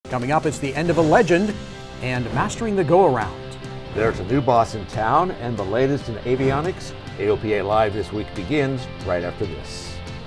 Coming up, it's the end of a legend and mastering the go-around. There's a new boss in town and the latest in avionics. AOPA Live this week begins right after this.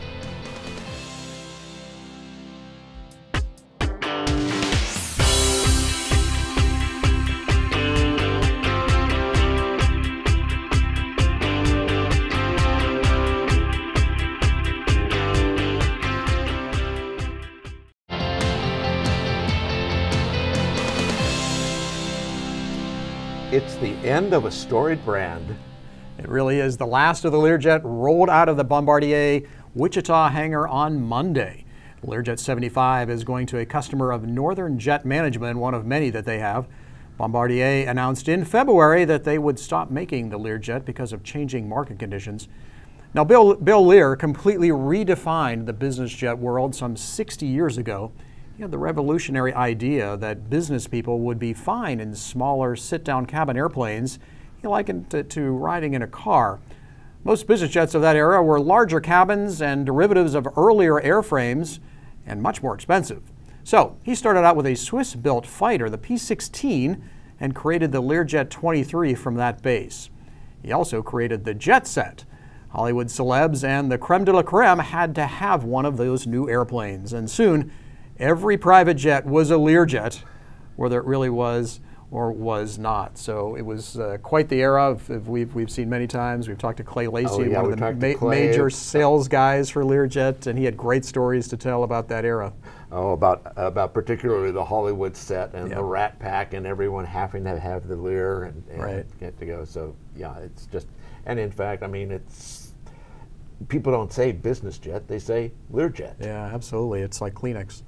It's the end of a storied brand. It really is. The last of the Learjet rolled out of the Bombardier Wichita hangar on Monday. The Learjet 75 is going to a customer of Northern Jet Management, one of many that they have. Bombardier announced in February that they would stop making the Learjet because of changing market conditions. Now, Bill Lear completely redefined the business jet world some 60 years ago. He had the revolutionary idea that business people would be fine in smaller sit-down cabin airplanes. He likened it to riding in a car. Most business jets of that era were larger cabins and derivatives of earlier airframes and much more expensive. So he started out with a Swiss-built fighter, the P-16, and created the Learjet 23 from that base. He also created the jet set. Hollywood celebs and the creme de la creme had to have one of those new airplanes, and soon every private jet was a Learjet, whether it really was or was not. So it was quite the era we've seen many times. We've talked to Clay Lacey, one of the major sales guys for Learjet, and he had great stories to tell about that era. Oh, about particularly the Hollywood set and the Rat Pack and everyone having to have the Lear and get to go. So yeah, it's just, and in fact, I mean, it's, people don't say business jet, they say Learjet. Yeah, absolutely. It's like Kleenex.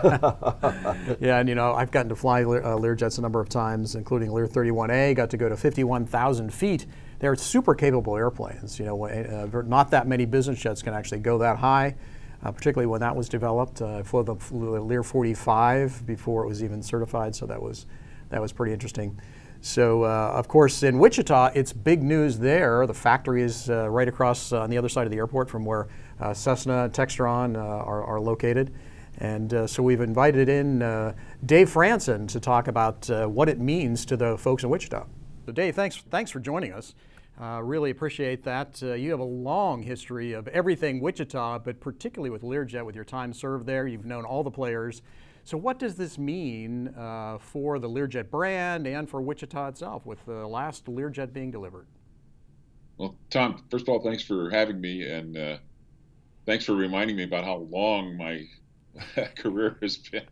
Yeah, and you know, I've gotten to fly Learjets a number of times, including Lear 31A, got to go to 51,000 feet. They're super capable airplanes. You know, not that many business jets can actually go that high, particularly when that was developed. I flew the Lear 45 before it was even certified, so that was pretty interesting. So, of course, in Wichita, it's big news there. The factory is right across on the other side of the airport from where Cessna and Textron are located. And so we've invited in Dave Franson to talk about what it means to the folks in Wichita. So, Dave, thanks for joining us. Really appreciate that. You have a long history of everything Wichita, but particularly with Learjet, with your time served there. You've known all the players. So what does this mean for the Learjet brand and for Wichita itself, with the last Learjet being delivered? Well, Tom, first of all, thanks for having me, and thanks for reminding me about how long my career has been.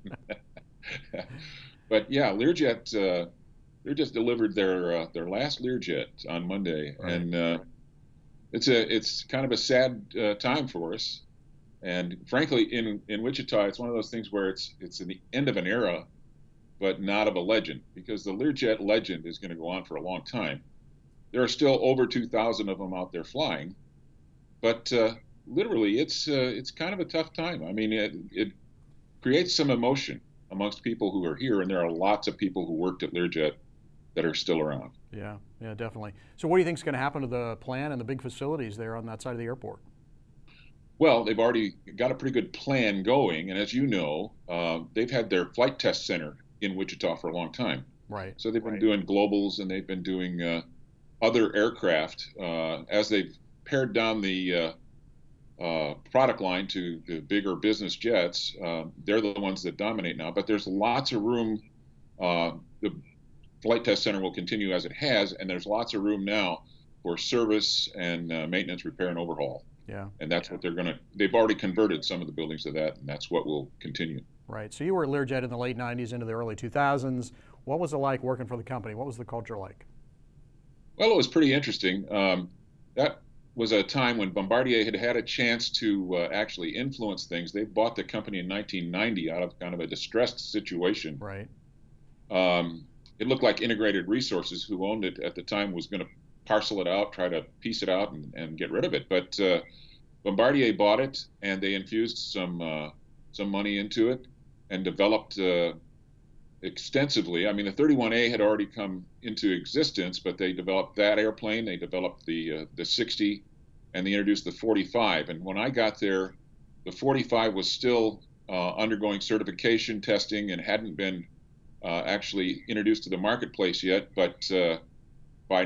But yeah, Learjet delivered their last Learjet on Monday, and it's kind of a sad time for us. And frankly, in Wichita, it's one of those things where it's the end of an era, but not of a legend, because the Learjet legend is going to go on for a long time. There are still over 2,000 of them out there flying, but literally, it's kind of a tough time. I mean, it creates some emotion amongst people who are here, and there are lots of people who worked at Learjet that are still around. Yeah, definitely. So what do you think is going to happen to the plant and the big facilities there on that side of the airport? Well, they've already got a pretty good plan going, and as you know, they've had their flight test center in Wichita for a long time. Right. So they've been doing globals, and they've been doing other aircraft as they've pared down the product line to the bigger business jets. They're the ones that dominate now, but there's lots of room. The flight test center will continue as it has, and there's lots of room now for service and maintenance, repair, and overhaul. Yeah. And that's what they've already converted some of the buildings to that, and that's what will continue. Right. So you were at Learjet in the late 90s into the early 2000s. What was it like working for the company? What was the culture like? Well, it was pretty interesting. That was a time when Bombardier had a chance to actually influence things. They bought the company in 1990 out of kind of a distressed situation. Right. It looked like Integrated Resources, who owned it at the time, was going to parcel it out, try to piece it out and get rid of it. But Bombardier bought it, and they infused some money into it and developed extensively. I mean, the 31A had already come into existence, but they developed that airplane. They developed the 60, and they introduced the 45. And when I got there, the 45 was still undergoing certification testing and hadn't been actually introduced to the marketplace yet. But by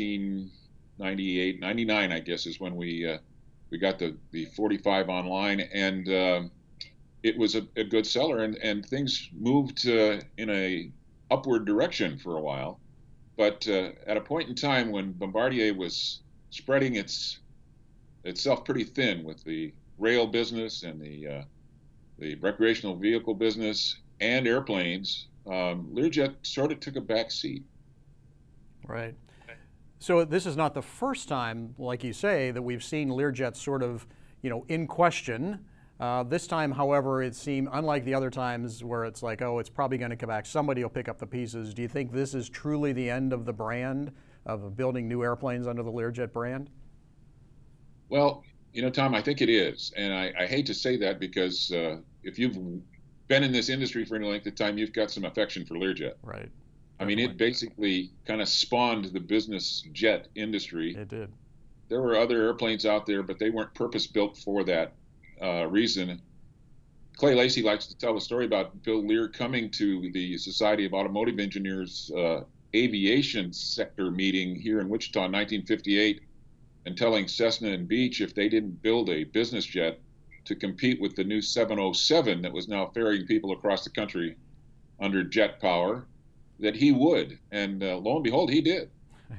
1998, 99, I guess, is when we got the 45 online, and it was a good seller, and things moved in a upward direction for a while. But at a point in time when Bombardier was spreading itself pretty thin with the rail business and the recreational vehicle business and airplanes, Learjet sort of took a back seat. Right. So this is not the first time, like you say, that we've seen Learjet sort of, in question. This time, however, it seemed, unlike the other times where it's like, oh, it's probably going to come back, somebody will pick up the pieces. Do you think this is truly the end of the brand, of building new airplanes under the Learjet brand? Well, Tom, I think it is. And I hate to say that because if you've been in this industry for any length of time, you've got some affection for Learjet. Right. I mean, it basically kind of spawned the business jet industry. It did. There were other airplanes out there, but they weren't purpose-built for that reason. Clay Lacy likes to tell the story about Bill Lear coming to the Society of Automotive Engineers aviation sector meeting here in Wichita in 1958 and telling Cessna and Beech if they didn't build a business jet to compete with the new 707 that was now ferrying people across the country under jet power, that he would. And lo and behold, he did.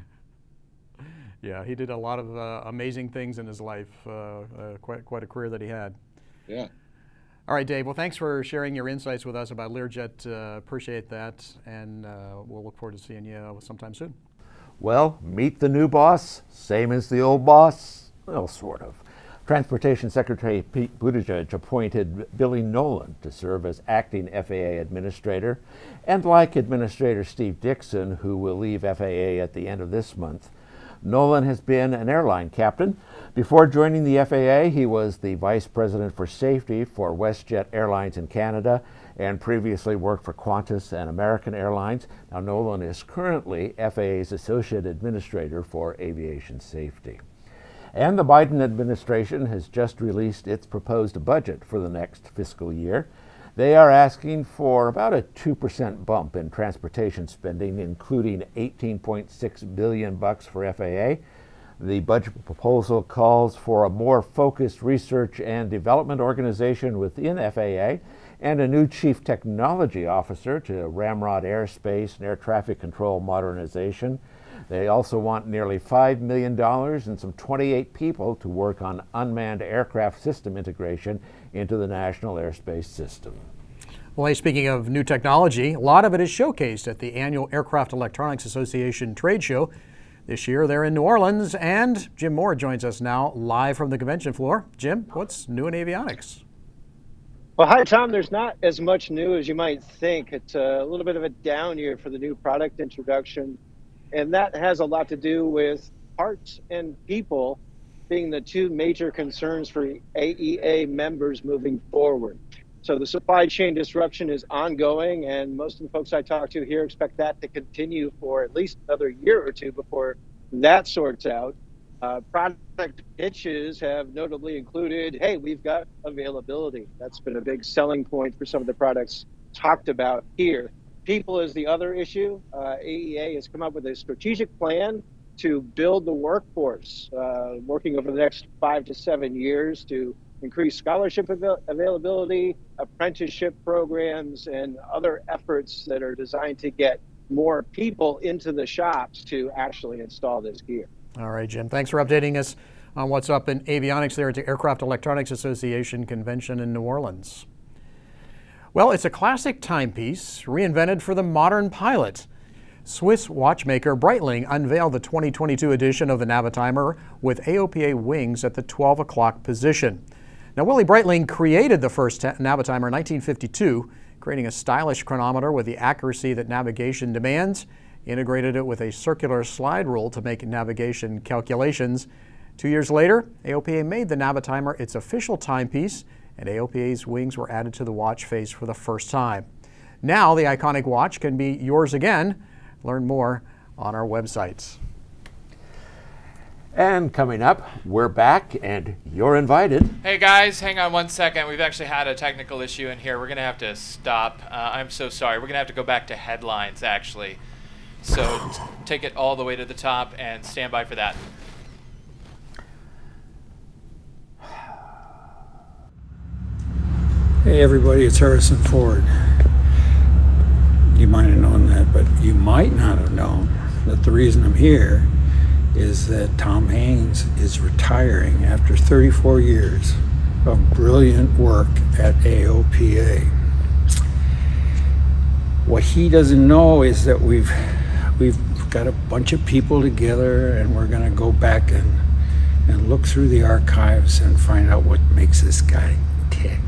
Yeah, he did a lot of amazing things in his life. Quite a career that he had. Yeah. All right, Dave. Well, thanks for sharing your insights with us about Learjet. Appreciate that, and we'll look forward to seeing you sometime soon. Well, meet the new boss, same as the old boss. Well, sort of. Transportation Secretary Pete Buttigieg appointed Billy Nolan to serve as acting FAA administrator, and like Administrator Steve Dixon, who will leave FAA at the end of this month, Nolan has been an airline captain. Before joining the FAA, he was the Vice President for Safety for WestJet Airlines in Canada and previously worked for Qantas and American Airlines. Now, Nolan is currently FAA's Associate Administrator for Aviation Safety. And the Biden administration has just released its proposed budget for the next fiscal year. They are asking for about a 2% bump in transportation spending, including $18.6 billion for FAA. The budget proposal calls for a more focused research and development organization within FAA and a new chief technology officer to ramrod airspace and air traffic control modernization. They also want nearly $5 million and some 28 people to work on unmanned aircraft system integration into the National Airspace System. Well, hey, speaking of new technology, a lot of it is showcased at the annual Aircraft Electronics Association trade show. This year they're in New Orleans, and Jim Moore joins us now live from the convention floor. Jim, what's new in avionics? Well, hi, Tom. There's not as much new as you might think. It's a little bit of a down year for the new product introduction, and that has a lot to do with parts and people being the two major concerns for AEA members moving forward. So the supply chain disruption is ongoing, and most of the folks I talk to here expect that to continue for at least another year or two before that sorts out. Product pitches have notably included, hey, we've got availability. That's been a big selling point for some of the products talked about here. People is the other issue. AEA has come up with a strategic plan to build the workforce, working over the next 5 to 7 years to increase scholarship availability, apprenticeship programs, and other efforts that are designed to get more people into the shops to actually install this gear. All right, Jim. Thanks for updating us on what's up in avionics there at the Aircraft Electronics Association convention in New Orleans. Well, it's a classic timepiece reinvented for the modern pilot. Swiss watchmaker Breitling unveiled the 2022 edition of the Navitimer with AOPA wings at the 12 o'clock position. Now, Willie Breitling created the first Navitimer in 1952, creating a stylish chronometer with the accuracy that navigation demands, integrated it with a circular slide rule to make navigation calculations. 2 years later, AOPA made the Navitimer its official timepiece, and AOPA's wings were added to the watch face for the first time. Now, the iconic watch can be yours again. Learn more on our websites. And coming up, we're back and you're invited. Hey guys, hang on one second. We've actually had a technical issue in here. We're going to have to stop. I'm so sorry. We're going to have to go back to headlines, actually. So take it all the way to the top and stand by for that. Hey everybody, it's Harrison Ford. You might have known that, but you might not have known that the reason I'm here is that Tom Haines is retiring after 34 years of brilliant work at AOPA. What he doesn't know is that we've got a bunch of people together, and we're going to go back and look through the archives and find out what makes this guy tick.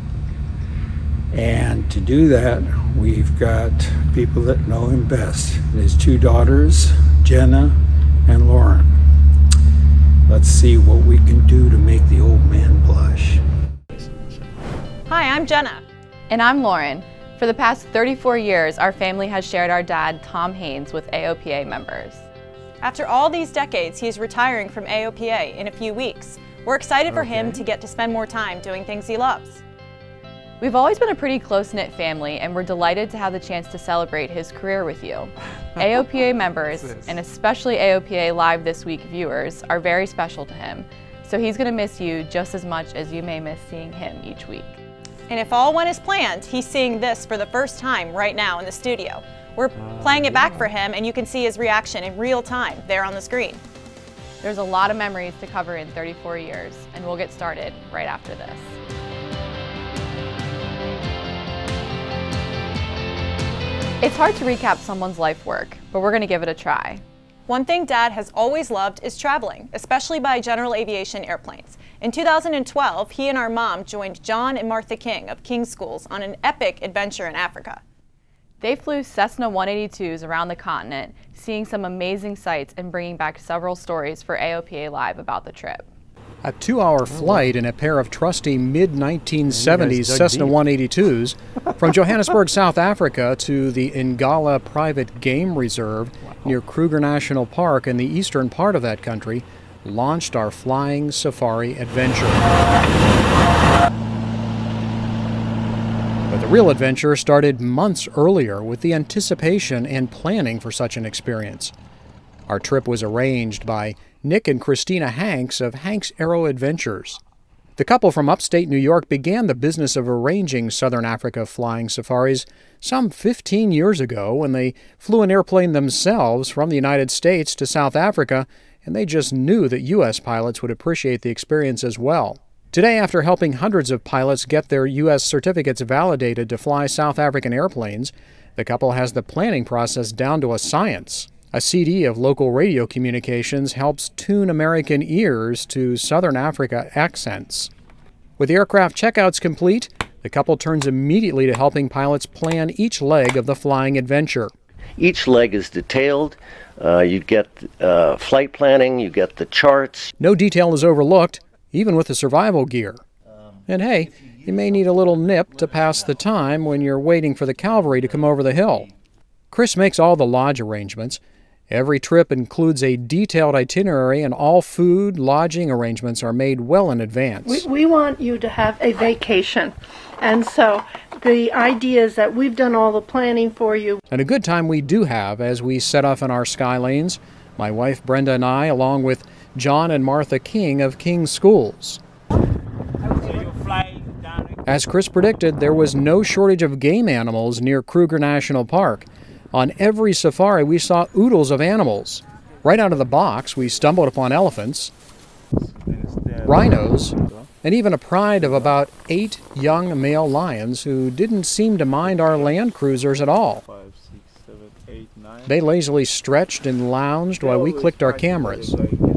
And to do that, we've got people that know him best. His two daughters, Jenna and Lauren. Let's see what we can do to make the old man blush. Hi, I'm Jenna. And I'm Lauren. For the past 34 years, our family has shared our dad, Tom Haines, with AOPA members. After all these decades, he's retiring from AOPA in a few weeks. We're excited for him to get to spend more time doing things he loves. We've always been a pretty close-knit family, and we're delighted to have the chance to celebrate his career with you. AOPA members, and especially AOPA Live This Week viewers, are very special to him, so he's going to miss you just as much as you may miss seeing him each week. And if all went as planned, he's seeing this for the first time right now in the studio. We're playing it back for him, and you can see his reaction in real time there on the screen. There's a lot of memories to cover in 34 years, and we'll get started right after this. It's hard to recap someone's life work, but we're going to give it a try. One thing Dad has always loved is traveling, especially by general aviation airplanes. In 2012, he and our mom joined John and Martha King of King Schools on an epic adventure in Africa. They flew Cessna 182s around the continent, seeing some amazing sights and bringing back several stories for AOPA Live about the trip. A 2-hour flight in a pair of trusty mid-1970s Cessna 182s from Johannesburg, South Africa to the Ngala Private Game Reserve near Kruger National Park in the eastern part of that country launched our flying safari adventure. But the real adventure started months earlier with the anticipation and planning for such an experience. Our trip was arranged by Nick and Christina Hanks of Hanks Aero Adventures. The couple from upstate New York began the business of arranging Southern Africa flying safaris some 15 years ago when they flew an airplane themselves from the United States to South Africa, and they just knew that U.S. pilots would appreciate the experience as well. Today, after helping hundreds of pilots get their U.S. certificates validated to fly South African airplanes, the couple has the planning process down to a science. A CD of local radio communications helps tune American ears to Southern Africa accents. With the aircraft checkouts complete, the couple turns immediately to helping pilots plan each leg of the flying adventure. Each leg is detailed. You get flight planning, you get the charts. No detail is overlooked, even with the survival gear. And hey, you may need a little nip to pass the time when you're waiting for the cavalry to come over the hill. Chris makes all the lodge arrangements. Every trip includes a detailed itinerary, and all food, lodging arrangements are made well in advance. We want you to have a vacation, and so the idea is that we've done all the planning for you. And a good time we do have as we set off in our Skylanes, my wife Brenda and I, along with John and Martha King of King Schools. As Chris predicted, there was no shortage of game animals near Kruger National Park. On every safari, we saw oodles of animals. Right out of the box, we stumbled upon elephants, rhinos, and even a pride of about 8 young male lions who didn't seem to mind our land cruisers at all. They lazily stretched and lounged while we clicked our cameras.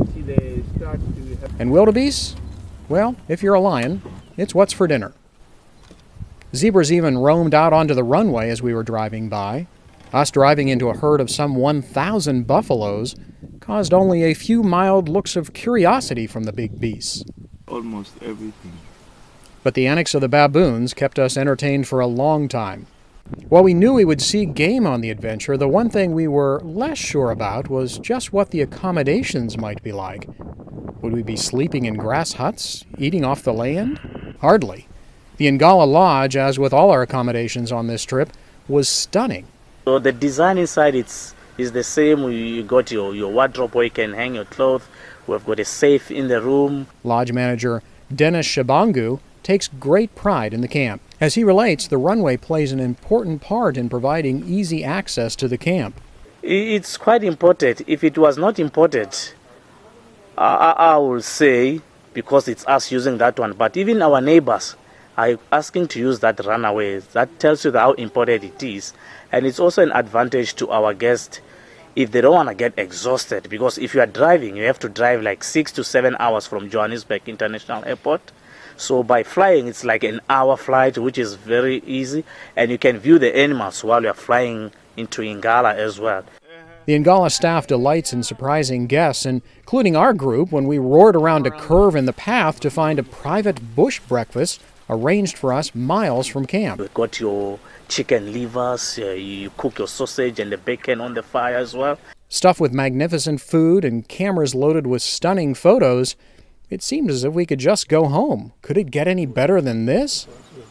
And wildebeest? Well, if you're a lion, it's what's for dinner. Zebras even roamed out onto the runway as we were driving by. Us driving into a herd of some 1,000 buffaloes caused only a few mild looks of curiosity from the big beasts. Almost everything. But the antics of the baboons kept us entertained for a long time. While we knew we would see game on the adventure, the one thing we were less sure about was just what the accommodations might be like. Would we be sleeping in grass huts, eating off the land? Hardly. The Ingala Lodge, as with all our accommodations on this trip, was stunning. So the design inside is the same. You got your wardrobe where you can hang your clothes. We've got a safe in the room. Lodge manager Dennis Shabangu takes great pride in the camp. As he relates, the runway plays an important part in providing easy access to the camp. It's quite important. If it was not important, I will say, because it's us using that one, but even our neighbors are asking to use that runway. That tells you how important it is. And it's also an advantage to our guests if they don't want to get exhausted, because if you are driving, you have to drive like 6 to 7 hours from Johannesburg International Airport. So by flying, it's like an hour flight, which is very easy, and you can view the animals while you're flying into Ingala as well. The Ingala staff delights in surprising guests, including our group when we roared around a curve in the path to find a private bush breakfast arranged for us miles from camp. We've got your chicken livers, you cook your sausage and the bacon on the fire as well. Stuffed with magnificent food and cameras loaded with stunning photos, it seemed as if we could just go home. Could it get any better than this?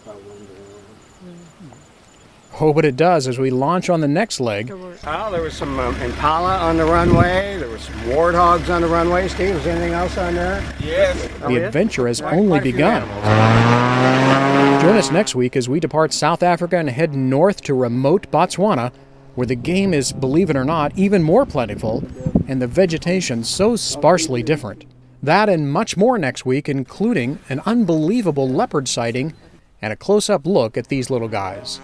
Oh, but it does as we launch on the next leg. Oh, there was some impala on the runway. There were some warthogs on the runway. Steve, was anything else on there? Yes. The adventure has only begun. Join us next week as we depart South Africa and head north to remote Botswana, where the game is, believe it or not, even more plentiful and the vegetation so sparsely different. That and much more next week, including an unbelievable leopard sighting and a close-up look at these little guys.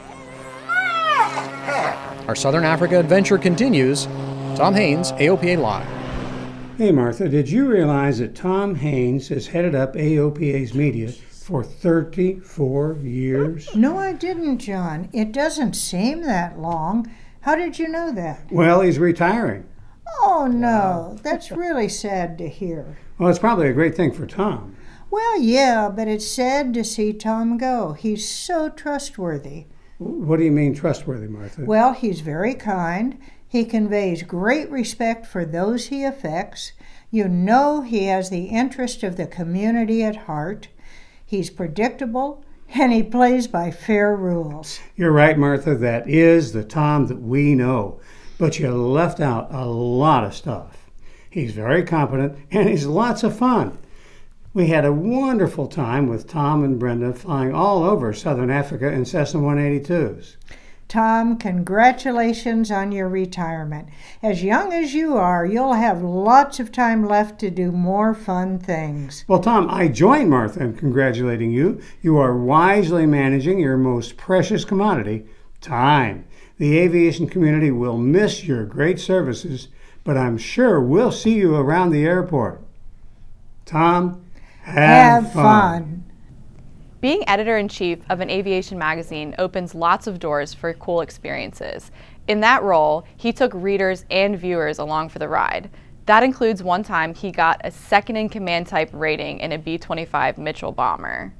Our Southern Africa adventure continues. Tom Haines, AOPA Live. Hey Martha, did you realize that Tom Haines has headed up AOPA's media for 34 years? No, I didn't, John. It doesn't seem that long. How did you know that? Well, he's retiring. Oh, no. That's really sad to hear. Well, it's probably a great thing for Tom. Well, yeah, but it's sad to see Tom go. He's so trustworthy. What do you mean trustworthy, Martha? Well, he's very kind. He conveys great respect for those he affects. You know he has the interest of the community at heart. He's predictable, and he plays by fair rules. You're right, Martha. That is the Tom that we know. But you left out a lot of stuff. He's very competent, and he's lots of fun. We had a wonderful time with Tom and Brenda flying all over Southern Africa in Cessna 182s. Tom, congratulations on your retirement. As young as you are, you'll have lots of time left to do more fun things. Well, Tom, I join Martha in congratulating you. You are wisely managing your most precious commodity, time. The aviation community will miss your great services, but I'm sure we'll see you around the airport. Tom, have fun. Being editor-in-chief of an aviation magazine opens lots of doors for cool experiences. In that role, he took readers and viewers along for the ride. That includes one time he got a second-in-command type rating in a B-25 Mitchell bomber.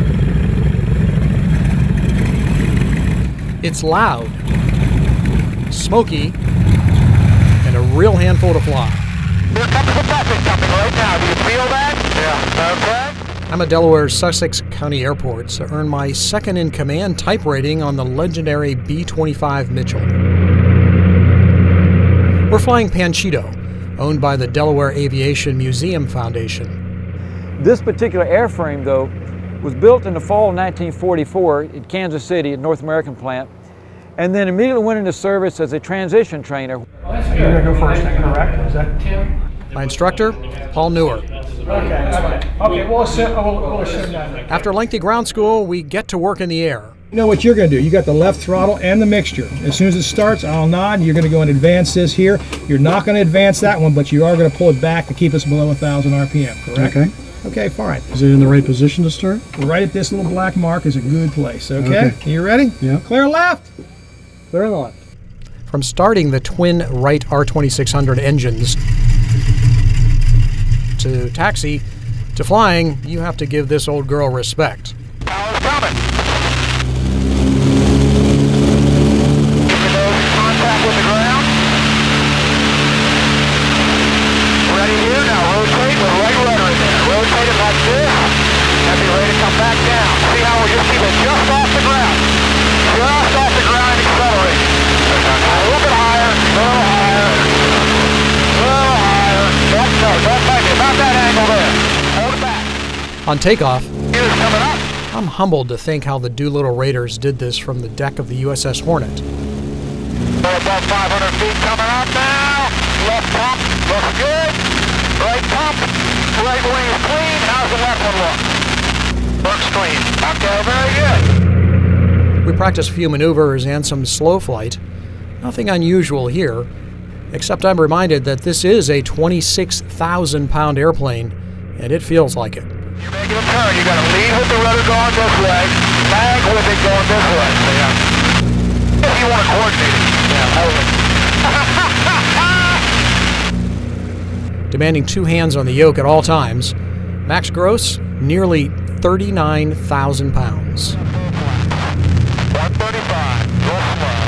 It's loud, smoky, and a real handful to fly. There's something coming right now. Do you feel that? Yeah. Okay. I'm at Delaware's Sussex County Airport to earn my second-in-command type rating on the legendary B-25 Mitchell. We're flying Panchito, owned by the Delaware Aviation Museum Foundation. This particular airframe, though, was built in the fall of 1944 in Kansas City at North American plant, and then immediately went into service as a transition trainer. You're going to go first, correct? Is that Tim? My instructor, Paul Newer. Okay, we'll assume that. After lengthy ground school, we get to work in the air. You know what you're going to do. You got the left throttle and the mixture. As soon as it starts, I'll nod. You're going to go and advance this here. You're not going to advance that one, but you are going to pull it back to keep us below 1,000 RPM, correct? Okay. Okay, fine. Is it in the right position to start? Right at this little black mark is a good place, okay? You ready? Yeah. Clear left. Clear on the left. From starting the twin Wright R2600 engines to taxi to flying, you have to give this old girl respect. Power's coming. Contact with the ground. Ready here, now rotate with right rudder. On takeoff, I'm humbled to think how the Doolittle Raiders did this from the deck of the USS Hornet. About 500 feet coming up now. Left pump, looks good. Right pump, right wing is clean. How's the left one look? Looks clean. Okay, very good. We practiced a few maneuvers and some slow flight. Nothing unusual here, except I'm reminded that this is a 26,000-pound airplane, and it feels like it. You're making a turn. You got to lead with the rudder going this way, lag with it going this way. So, yeah. If you want to coordinate it. Yeah, Demanding two hands on the yoke at all times, max gross, nearly 39,000 pounds. 135. Go slow.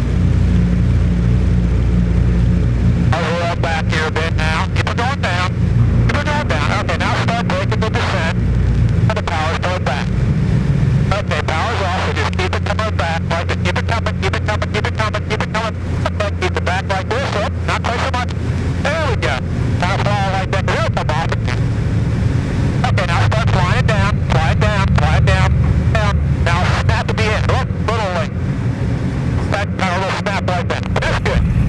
I'll roll back here a bit now. Keep it going down. Keep it going down. Okay, now start breaking the descent. And the power's going back. Okay, power's off, so just keep it coming back. Like it. Keep it coming, keep it coming, keep it coming, keep it coming. Keep it back like this. Up, not quite so much. There we go. Now fly like that. There, come on. Okay, now start flying down, flying down, flying down, down. Now snap to the end. Look, little like that kind of little snap like that. That's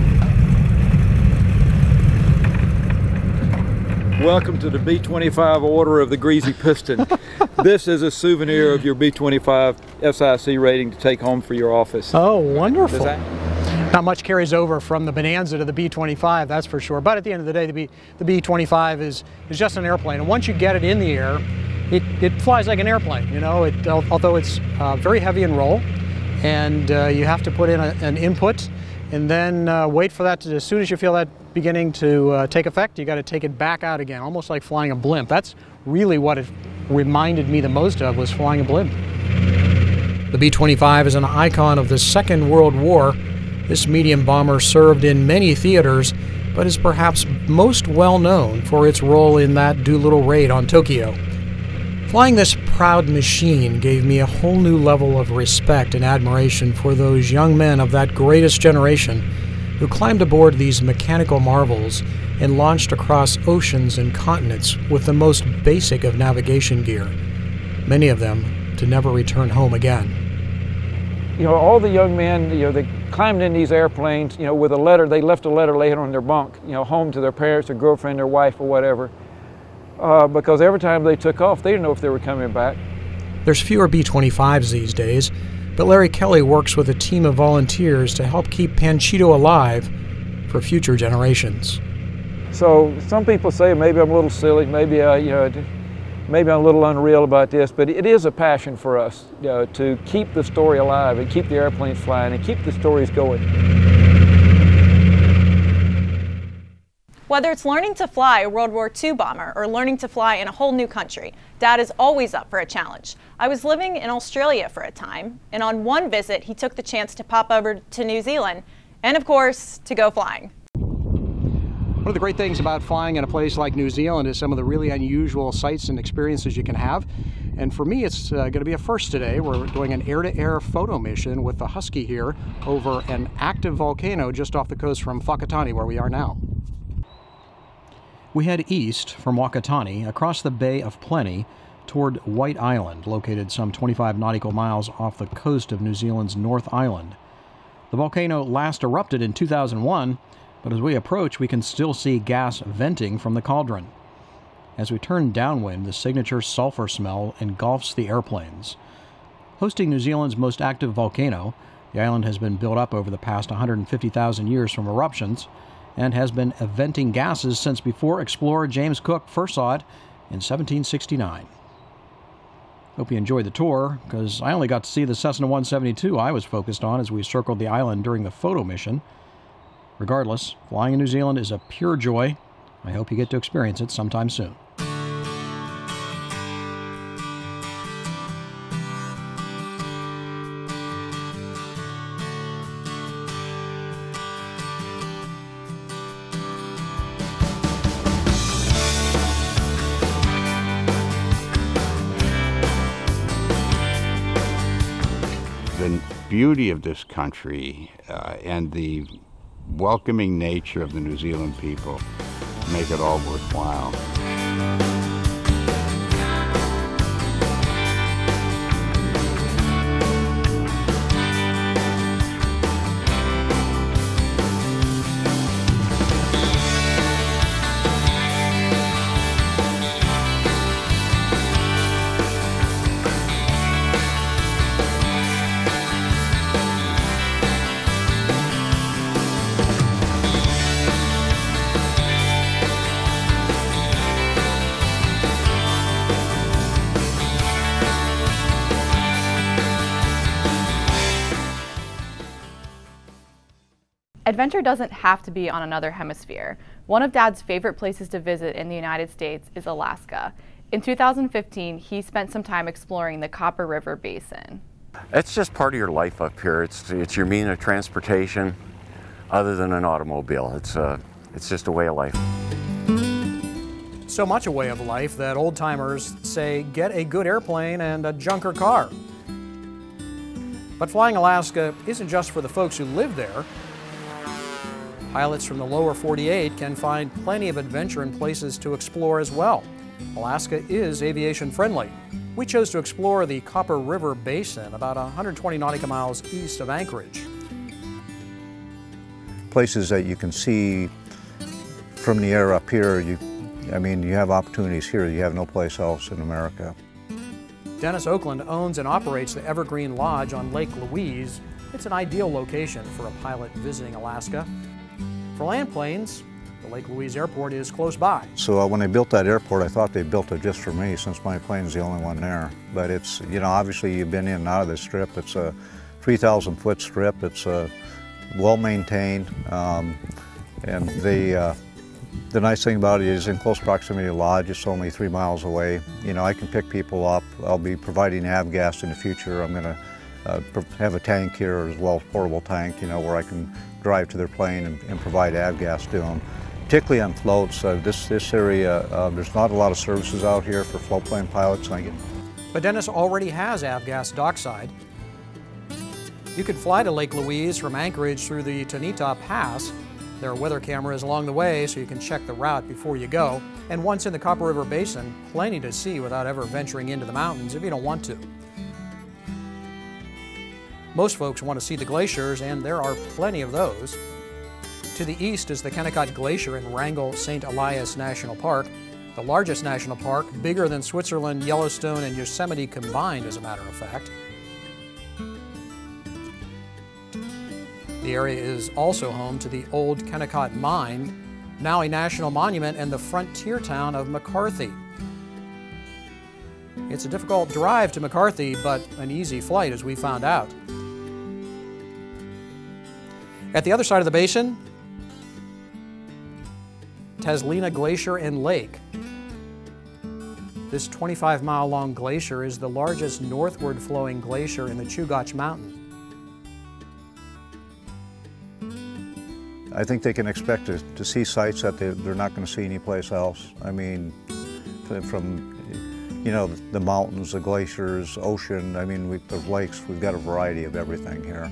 good. Welcome to the B-25 Order of the Greasy Piston. This is a souvenir of your B-25 SIC rating to take home for your office. Oh, wonderful. Not much carries over from the Bonanza to the B-25, that's for sure. But at the end of the day, the B-25 is just an airplane. And once you get it in the air, it flies like an airplane. You know, although it's very heavy in roll, and you have to put in an input, and then wait for that to, as soon as you feel that beginning to take effect, you got to take it back out again, almost like flying a blimp. That's really what it reminded me the most of, was flying a blimp. The B-25 is an icon of the Second World War. This medium bomber served in many theaters, but is perhaps most well known for its role in that Doolittle raid on Tokyo. Flying this proud machine gave me a whole new level of respect and admiration for those young men of that greatest generation who climbed aboard these mechanical marvels and launched across oceans and continents with the most basic of navigation gear, many of them to never return home again. You know, all the young men, you know, they climbed in these airplanes, you know, with a letter. They left a letter laying on their bunk, you know, home to their parents, their girlfriend, their wife, or whatever. Because every time they took off, they didn't know if they were coming back. There's fewer B-25s these days, but Larry Kelly works with a team of volunteers to help keep Panchito alive for future generations. So some people say maybe I'm a little silly, maybe you know, maybe I'm a little unreal about this, but it is a passion for us, you know, to keep the story alive and keep the airplanes flying and keep the stories going. Whether it's learning to fly a World War II bomber or learning to fly in a whole new country, Dad is always up for a challenge. I was living in Australia for a time, and on one visit he took the chance to pop over to New Zealand and, of course, to go flying. One of the great things about flying in a place like New Zealand is some of the really unusual sights and experiences you can have. And for me, it's going to be a first today. We're doing an air-to-air photo mission with the Husky here over an active volcano just off the coast from Whakatane, where we are now. We head east from Whakatane across the Bay of Plenty toward White Island, located some 25 nautical miles off the coast of New Zealand's North Island. The volcano last erupted in 2001, but as we approach, we can still see gas venting from the cauldron. As we turn downwind, the signature sulfur smell engulfs the airplanes. Hosting New Zealand's most active volcano, the island has been built up over the past 150,000 years from eruptions and has been eventing gases since before explorer James Cook first saw it in 1769. Hope you enjoyed the tour, because I only got to see the Cessna 172 I was focused on as we circled the island during the photo mission. Regardless, flying in New Zealand is a pure joy. I hope you get to experience it sometime soon. The beauty of this country and the welcoming nature of the New Zealand people make it all worthwhile. Adventure doesn't have to be on another hemisphere. One of Dad's favorite places to visit in the United States is Alaska. In 2015, he spent some time exploring the Copper River Basin. It's just part of your life up here. It's your means of transportation other than an automobile. It's just a way of life. So much a way of life that old-timers say get a good airplane and a junker car. But flying Alaska isn't just for the folks who live there. Pilots from the lower 48 can find plenty of adventure and places to explore as well. Alaska is aviation friendly. We chose to explore the Copper River Basin about 120 nautical miles east of Anchorage. Places that you can see from the air up here, you have opportunities here you have no place else in America. Dennis Oakland owns and operates the Evergreen Lodge on Lake Louise. It's an ideal location for a pilot visiting Alaska. For land planes, the Lake Louise Airport is close by. So when they built that airport, I thought they built it just for me since my plane's the only one there. But it's, obviously you've been in and out of this strip. It's a 3,000-foot strip. It's well maintained. And the nice thing about it is in close proximity to the lodge. It's only 3 miles away. I can pick people up. I'll be providing avgas in the future. I'm going to have a tank here as well as a portable tank, where I can drive to their plane and provide avgas to them. Particularly on floats, this area, there's not a lot of services out here for float plane pilots. But Dennis already has avgas dockside. You can fly to Lake Louise from Anchorage through the Tonita Pass. There are weather cameras along the way so you can check the route before you go. And once in the Copper River Basin, plenty to see without ever venturing into the mountains if you don't want to. Most folks want to see the glaciers, and there are plenty of those. To the east is the Kennecott Glacier in Wrangell-St. Elias National Park, the largest national park, bigger than Switzerland, Yellowstone, and Yosemite combined, as a matter of fact. The area is also home to the old Kennecott Mine, now a national monument, and the frontier town of McCarthy. It's a difficult drive to McCarthy, but an easy flight, as we found out. At the other side of the basin, Taslina Glacier and Lake. This 25-mile-long glacier is the largest northward flowing glacier in the Chugach Mountain. I think they can expect to see sights that they're not going to see anyplace else. From the mountains, the glaciers, ocean, the lakes, we've got a variety of everything here.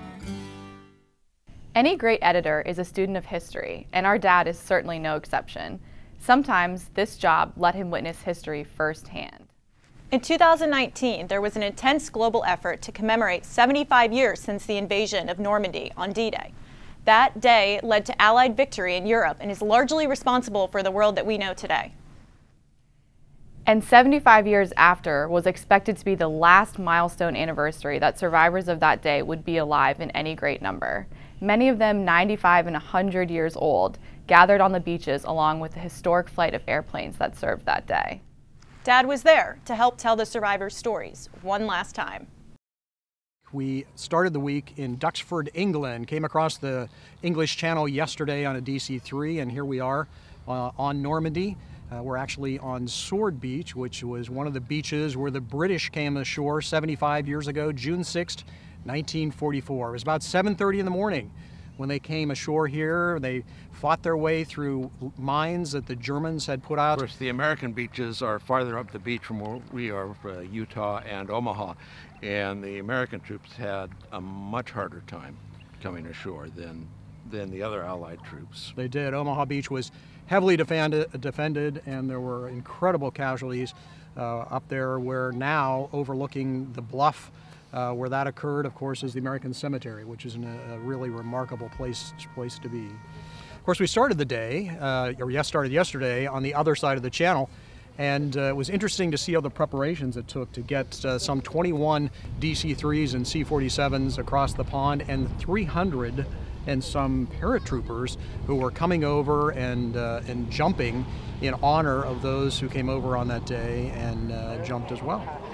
Any great editor is a student of history, and our dad is certainly no exception. Sometimes this job let him witness history firsthand. In 2019, there was an intense global effort to commemorate 75 years since the invasion of Normandy on D-Day. That day led to Allied victory in Europe and is largely responsible for the world that we know today. And 75 years after was expected to be the last milestone anniversary that survivors of that day would be alive in any great number. Many of them 95 and 100 years old, gathered on the beaches along with the historic flight of airplanes that served that day. Dad was there to help tell the survivors' stories one last time. We started the week in Duxford, England, came across the English Channel yesterday on a DC-3, and here we are on Normandy. We're actually on Sword Beach, which was one of the beaches where the British came ashore 75 years ago, June 6th, 1944. It was about 7:30 in the morning when they came ashore here. They fought their way through mines that the Germans had put out. Of course, the American beaches are farther up the beach from where we are, Utah and Omaha, and the American troops had a much harder time coming ashore than the other Allied troops. They did. Omaha Beach was heavily defended, and there were incredible casualties up there, where now overlooking the bluff where that occurred, of course, is the American Cemetery, which is a really remarkable place to be. Of course, we started the day, started yesterday, on the other side of the channel, and it was interesting to see all the preparations it took to get some 21 DC-3s and C-47s across the pond, and 300 and some paratroopers who were coming over and jumping in honor of those who came over on that day and jumped as well.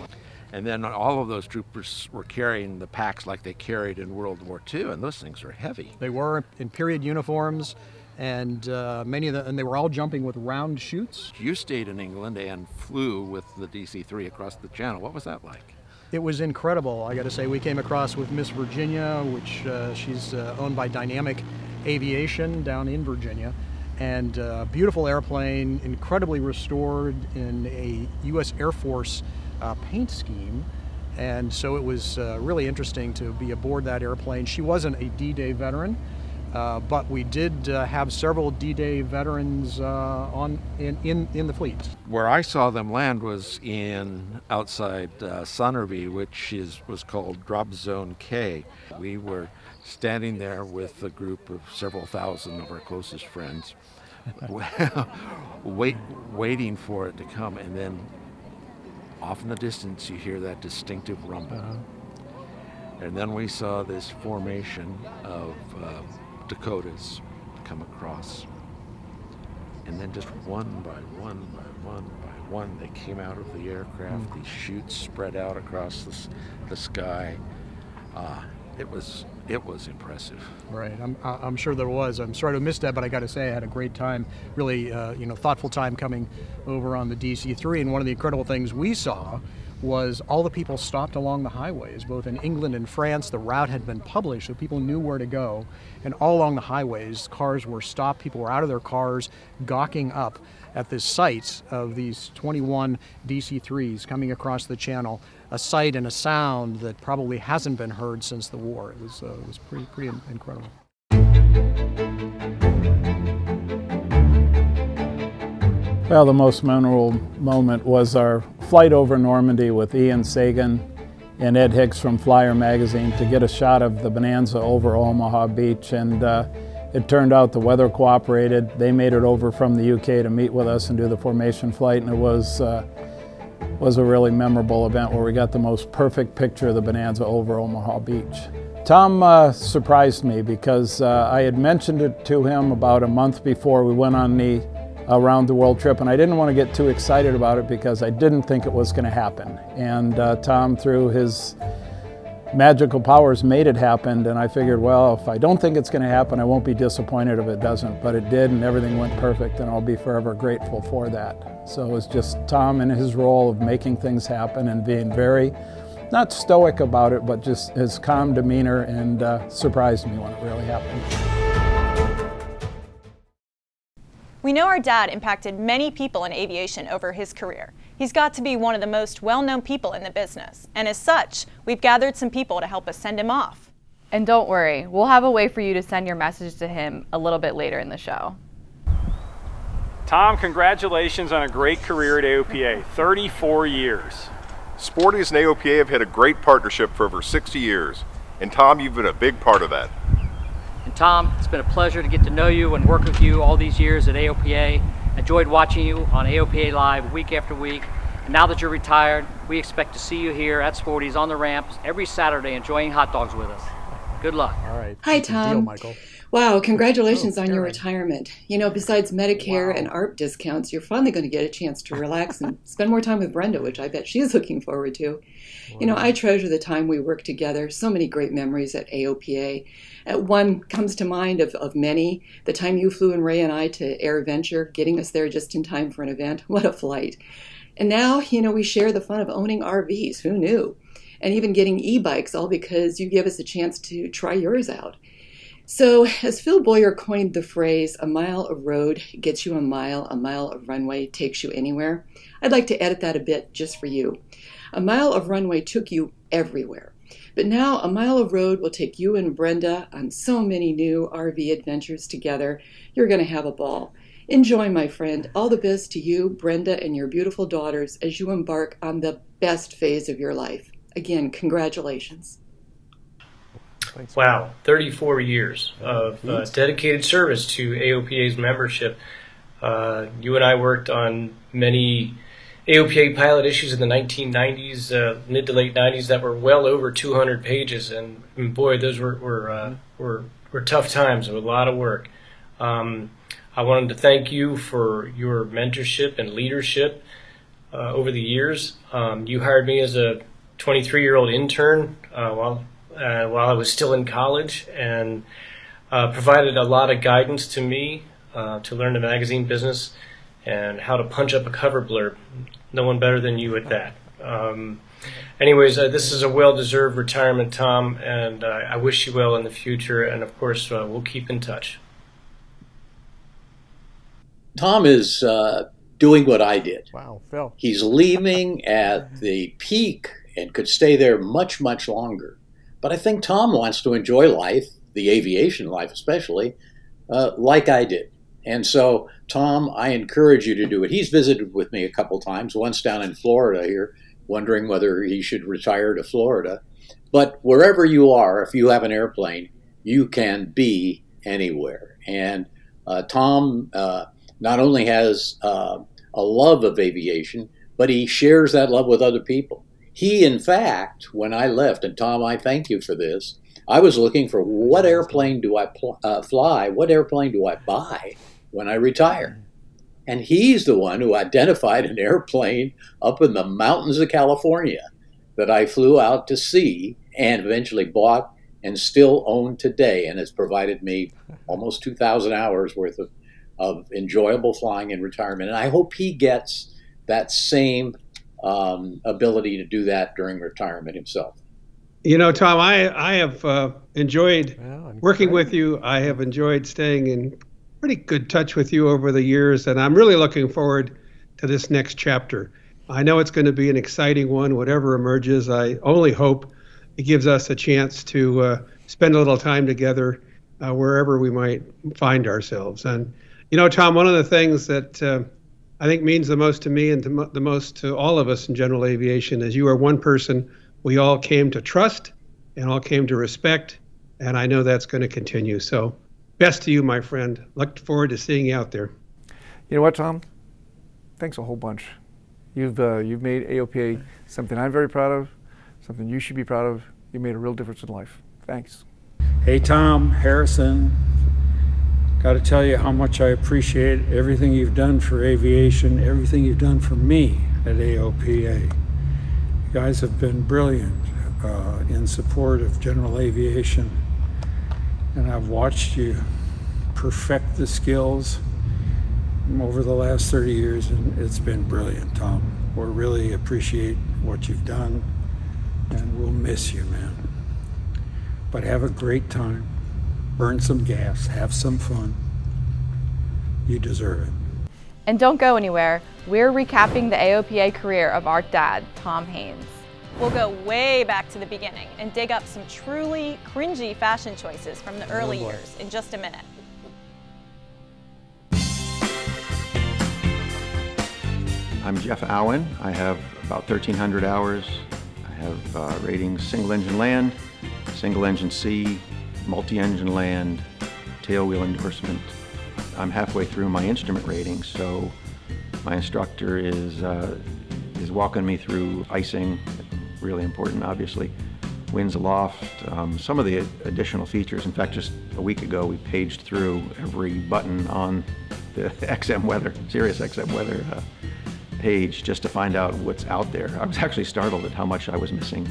And then all of those troopers were carrying the packs like they carried in World War II, and those things are heavy. They were in period uniforms, and many of them, and they were all jumping with round chutes. You stayed in England and flew with the DC-3 across the channel. What was that like? It was incredible. I got to say, we came across with Miss Virginia, which she's owned by Dynamic Aviation down in Virginia, and beautiful airplane, incredibly restored in a U.S. Air Force paint scheme. And so it was really interesting to be aboard that airplane. She wasn't a D-Day veteran, but we did have several D-Day veterans in the fleet. Where I saw them land was outside Sunnerby, which was called Drop Zone K. We were standing there with a group of several thousand of our closest friends, waiting for it to come, and then off in the distance you hear that distinctive rumble. And then we saw this formation of Dakotas come across, and then just one by one they came out of the aircraft. These chutes spread out across the sky. It was impressive. Right, I'm sure there was. I'm sorry to have missed that, but I got to say I had a great time, really thoughtful time coming over on the DC-3. And one of the incredible things we saw was all the people stopped along the highways, both in England and France. The route had been published, so people knew where to go. And all along the highways, cars were stopped. People were out of their cars, gawking up at the sights of these 21 DC-3s coming across the channel, a sight and a sound that probably hasn't been heard since the war. It was pretty incredible. Well, the most memorable moment was our flight over Normandy with Ian Sagan and Ed Hicks from Flyer magazine to get a shot of the Bonanza over Omaha Beach, and it turned out the weather cooperated. They made it over from the UK to meet with us and do the formation flight, and it was a really memorable event where we got the most perfect picture of the Bonanza over Omaha Beach. Tom surprised me because I had mentioned it to him about a month before we went on the around the world trip, and I didn't want to get too excited about it because I didn't think it was going to happen. And Tom, through his magical powers, made it happen, and I figured, well, if I don't think it's going to happen, I won't be disappointed if it doesn't. But it did, and everything went perfect, and I'll be forever grateful for that. So it was just Tom in his role of making things happen and being very, not stoic about it, but just his calm demeanor, and surprised me when it really happened. We know our dad impacted many people in aviation over his career. He's got to be one of the most well-known people in the business, and as such, we've gathered some people to help us send him off. And don't worry, we'll have a way for you to send your message to him a little bit later in the show. Tom, congratulations on a great career at AOPA, 34 years. Sporties and AOPA have had a great partnership for over 60 years, and Tom, you've been a big part of that. And Tom, it's been a pleasure to get to know you and work with you all these years at AOPA. Enjoyed watching you on AOPA Live week after week. And now that you're retired, we expect to see you here at Sporties on the ramps every Saturday enjoying hot dogs with us. Good luck. All right. Hi, Tom. Deal, Michael. Wow, congratulations on your retirement. You know, besides Medicare and ARP discounts, you're finally going to get a chance to relax and spend more time with Brenda, which I bet she's looking forward to. You know, I treasure the time we worked together. So many great memories at AOPA. One comes to mind of many. The time you flew in Ray and I to Air Venture, getting us there just in time for an event. What a flight. And now, you know, we share the fun of owning RVs. Who knew? And even getting e-bikes, all because you give us a chance to try yours out. So, as Phil Boyer coined the phrase, a mile of road gets you a mile of runway takes you anywhere, I'd like to edit that a bit just for you. A mile of runway took you everywhere. But now a mile of road will take you and Brenda on so many new RV adventures together. You're going to have a ball. Enjoy, my friend. All the best to you, Brenda, and your beautiful daughters as you embark on the best phase of your life. Again, congratulations. Wow, 34 years of dedicated service to AOPA's membership. You and I worked on many AOPA pilot issues in the 1990s, mid to late 90s, that were well over 200 pages, and boy, those were tough times, a lot of work. I wanted to thank you for your mentorship and leadership over the years. You hired me as a 23-year-old intern while I was still in college, and provided a lot of guidance to me to learn the magazine business and how to punch up a cover blurb. No one better than you at that. Anyways, this is a well-deserved retirement, Tom, and I wish you well in the future, and of course we'll keep in touch. Tom is doing what I did. Wow, Phil. He's leaving at the peak and could stay there much, much longer. But I think Tom wants to enjoy life, the aviation life especially, like I did. And so, Tom, I encourage you to do it. He's visited with me a couple times, once down in Florida here, wondering whether he should retire to Florida. But wherever you are, if you have an airplane, you can be anywhere. And Tom not only has a love of aviation, but he shares that love with other people. He, in fact, when I left, and Tom, I thank you for this, I was looking for what airplane do I fly, what airplane do I buy when I retire? And he's the one who identified an airplane up in the mountains of California that I flew out to see and eventually bought and still own today. And it's provided me almost 2,000 hours worth of enjoyable flying in retirement. And I hope he gets that same ability to do that during retirement himself. You know, Tom, I have enjoyed working with you. I have enjoyed staying in pretty good touch with you over the years, and I'm really looking forward to this next chapter. I know it's going to be an exciting one, whatever emerges. I only hope it gives us a chance to spend a little time together wherever we might find ourselves. And, you know, Tom, one of the things that I think means the most to me and the most to all of us in general aviation is you are one person we all came to trust and all came to respect, and I know that's going to continue. So best to you, my friend. Look forward to seeing you out there. You know what, Tom? Thanks a whole bunch. You've made AOPA something I'm very proud of, something you should be proud of. You made a real difference in life. Thanks. Hey, Tom, Harrison, got to tell you how much I appreciate everything you've done for aviation, everything you've done for me at AOPA. You guys have been brilliant in support of general aviation, and I've watched you perfect the skills over the last 30 years, and it's been brilliant, Tom. We really appreciate what you've done, and we'll miss you, man. But have a great time. Burn some gas, have some fun. You deserve it. And don't go anywhere. We're recapping the AOPA career of our dad, Tom Haines. We'll go way back to the beginning and dig up some truly cringy fashion choices from the early years in just a minute. I'm Jeff Owen. I have about 1,300 hours. I have ratings single engine land, single engine sea, multi-engine land, tailwheel endorsement. I'm halfway through my instrument rating, so my instructor is walking me through icing, really important obviously, winds aloft, some of the additional features. In fact, just a week ago we paged through every button on the XM weather, Sirius XM weather page just to find out what's out there. I was actually startled at how much I was missing.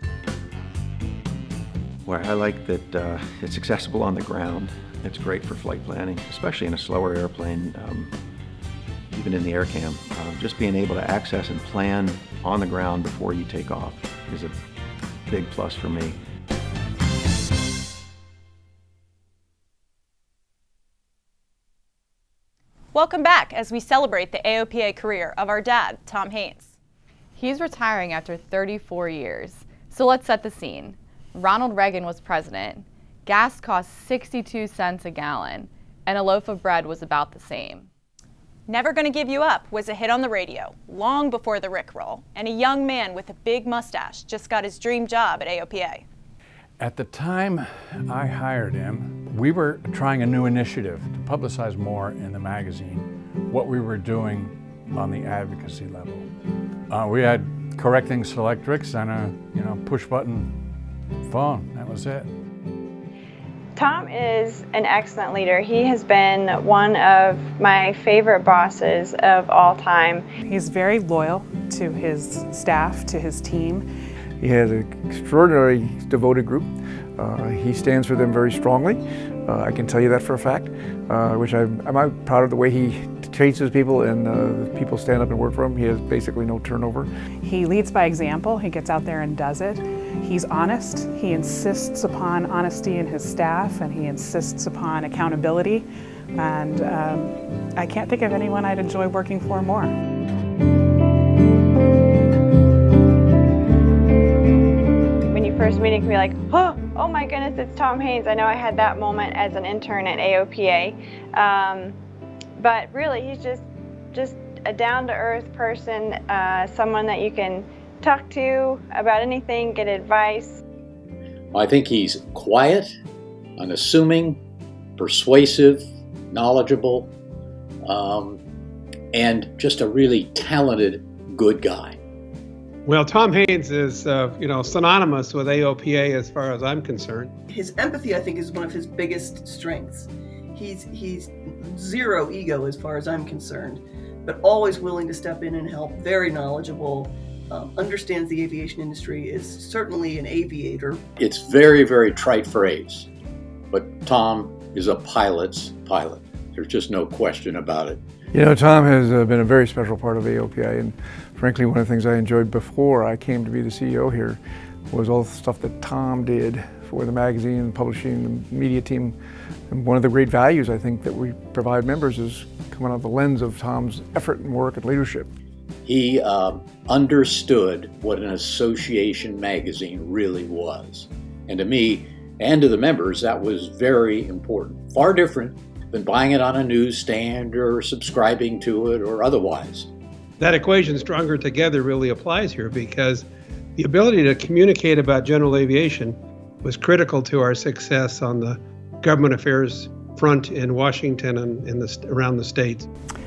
Where I like that it's accessible on the ground. It's great for flight planning, especially in a slower airplane, even in the air cam. Just being able to access and plan on the ground before you take off is a big plus for me. Welcome back as we celebrate the AOPA career of our dad, Tom Haines. He's retiring after 34 years. So let's set the scene. Ronald Reagan was president. Gas cost 62 cents a gallon, and a loaf of bread was about the same. Never Gonna Give You Up was a hit on the radio long before the Rickroll, and a young man with a big mustache just got his dream job at AOPA. At the time I hired him, we were trying a new initiative to publicize more in the magazine what we were doing on the advocacy level. We had correcting selectrics and a push-button phone. That was it. Tom is an excellent leader. He has been one of my favorite bosses of all time. He's very loyal to his staff, to his team, He has an extraordinarily devoted group. He stands for them very strongly. I can tell you that for a fact, which I'm proud of the way he treats his people, and people stand up and work for him. He has basically no turnover. He leads by example. He gets out there and does it. He's honest. He insists upon honesty in his staff, and he insists upon accountability. And I can't think of anyone I'd enjoy working for more. When you first meet, it can be like, oh my goodness, it's Tom Haines. I know I had that moment as an intern at AOPA. But really, he's just a down-to-earth person, someone that you can talk to about anything, get advice. I think he's quiet, unassuming, persuasive, knowledgeable, and just a really talented, good guy. Well, Tom Haines is, synonymous with AOPA as far as I'm concerned. His empathy, I think, is one of his biggest strengths. He's zero ego as far as I'm concerned, but always willing to step in and help, very knowledgeable, understands the aviation industry, is certainly an aviator. It's very, very trite phrase, but Tom is a pilot's pilot. There's just no question about it. You know, Tom has been a very special part of AOPA, and frankly, one of the things I enjoyed before I came to be the CEO here was all the stuff that Tom did for the magazine, the publishing, the media team. And one of the great values, I think, that we provide members is coming out of the lens of Tom's effort and work and leadership. He understood what an association magazine really was. And to me, and to the members, that was very important. Far different than buying it on a newsstand or subscribing to it or otherwise. That equation, stronger together, really applies here, because the ability to communicate about general aviation was critical to our success on the government affairs front in Washington and around the states.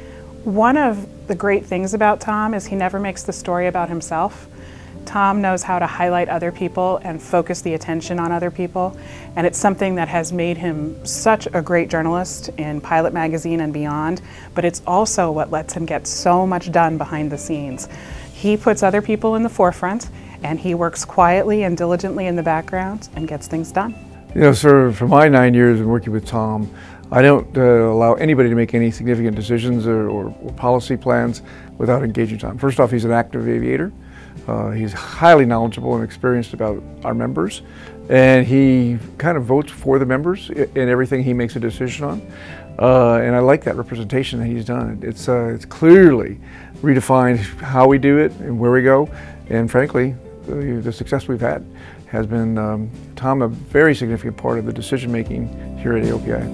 One of the great things about Tom is he never makes the story about himself. Tom knows how to highlight other people and focus the attention on other people, and it's something that has made him such a great journalist in Pilot Magazine and beyond, but it's also what lets him get so much done behind the scenes. He puts other people in the forefront, and he works quietly and diligently in the background and gets things done. You know, sir, for my 9 years of working with Tom, I don't allow anybody to make any significant decisions or policy plans without engaging Tom. First off, he's an active aviator. He's highly knowledgeable and experienced about our members, and he kind of votes for the members in everything he makes a decision on. And I like that representation that he's done. It's clearly redefined how we do it and where we go, and frankly, the success we've had has been, Tom, a very significant part of the decision making here at AOPA.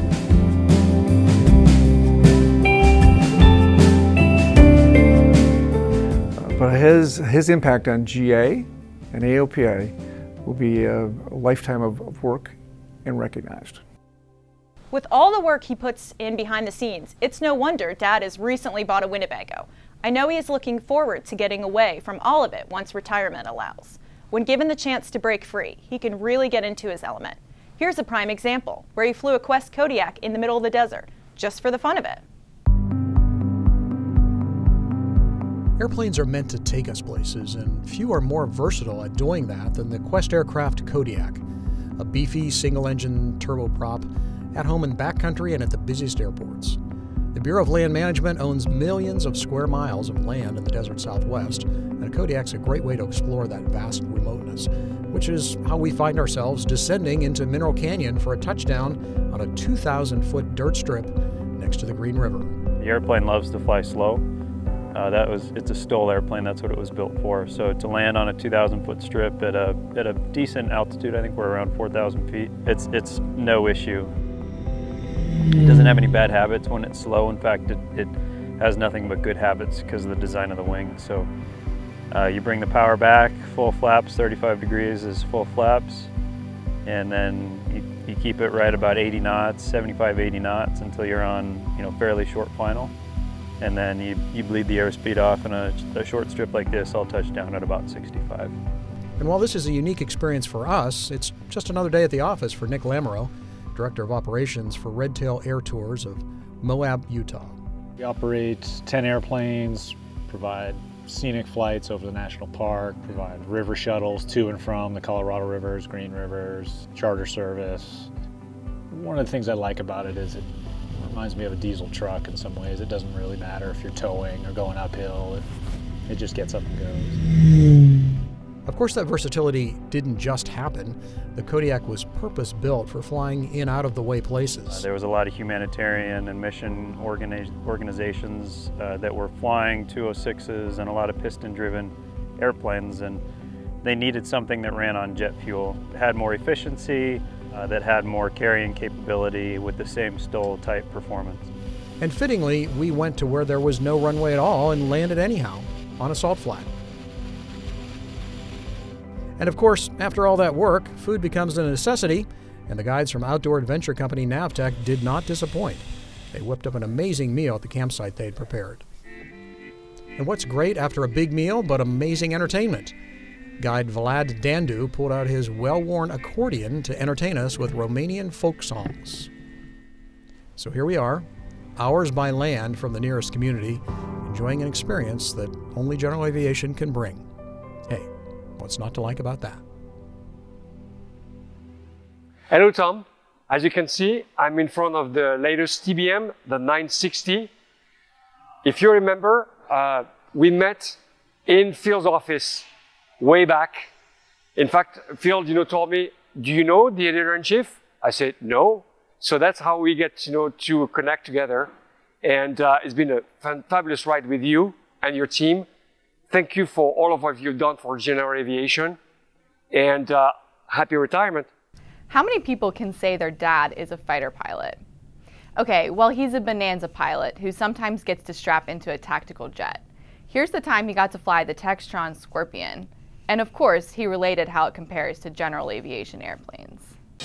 But his impact on GA and AOPA will be a lifetime of work and recognized. With all the work he puts in behind the scenes, it's no wonder Dad has recently bought a Winnebago. I know he is looking forward to getting away from all of it once retirement allows. When given the chance to break free, he can really get into his element. Here's a prime example, where he flew a Quest Kodiak in the middle of the desert, just for the fun of it. Airplanes are meant to take us places, and few are more versatile at doing that than the Quest aircraft Kodiak, a beefy single-engine turboprop at home in backcountry and at the busiest airports. The Bureau of Land Management owns millions of square miles of land in the desert Southwest, and a Kodiak's a great way to explore that vast remoteness, which is how we find ourselves descending into Mineral Canyon for a touchdown on a 2,000-foot dirt strip next to the Green River. The airplane loves to fly slow. It's a STOL airplane, that's what it was built for. So to land on a 2,000-foot strip at a decent altitude, I think we're around 4,000 feet, it's no issue. It doesn't have any bad habits when it's slow. In fact, it has nothing but good habits because of the design of the wing. So you bring the power back, full flaps, 35 degrees is full flaps, and then you keep it right about 80 knots, 75, 80 knots until you're on fairly short final. And then you bleed the airspeed off, and a short strip like this, I'll touch down at about 65. And while this is a unique experience for us, it's just another day at the office for Nick Lamoureux, Director of Operations for Red Tail Air Tours of Moab, Utah. We operate 10 airplanes, provide scenic flights over the national park, provide river shuttles to and from the Colorado rivers, Green Rivers, charter service. One of the things I like about it is it reminds me of a diesel truck in some ways. It doesn't really matter if you're towing or going uphill. It just gets up and goes. Of course, that versatility didn't just happen. The Kodiak was purpose-built for flying in out-of-the-way places. There was a lot of humanitarian and mission organizations that were flying 206s and a lot of piston-driven airplanes, and they needed something that ran on jet fuel, had more efficiency, that had more carrying capability with the same STOL-type performance. And fittingly, we went to where there was no runway at all and landed anyhow, on a salt flat. And of course, after all that work, food becomes a necessity, and the guides from outdoor adventure company Navtech did not disappoint. They whipped up an amazing meal at the campsite they'd prepared. And what's great after a big meal but amazing entertainment? Guide Vlad Dandu pulled out his well-worn accordion to entertain us with Romanian folk songs. So here we are, hours by land from the nearest community, enjoying an experience that only general aviation can bring. Hey, what's not to like about that? Hello, Tom. As you can see, I'm in front of the latest TBM, the 960. If you remember, we met in Phil's office way back. In fact, Phil, told me, "Do you know the editor-in-chief?" I said, "No." So that's how we get, to connect together. And it's been a fabulous ride with you and your team. Thank you for all of what you've done for general aviation, and happy retirement. How many people can say their dad is a fighter pilot? Okay, well, he's a bonanza pilot who sometimes gets to strap into a tactical jet. Here's the time he got to fly the Textron Scorpion. And of course, he related how it compares to general aviation airplanes.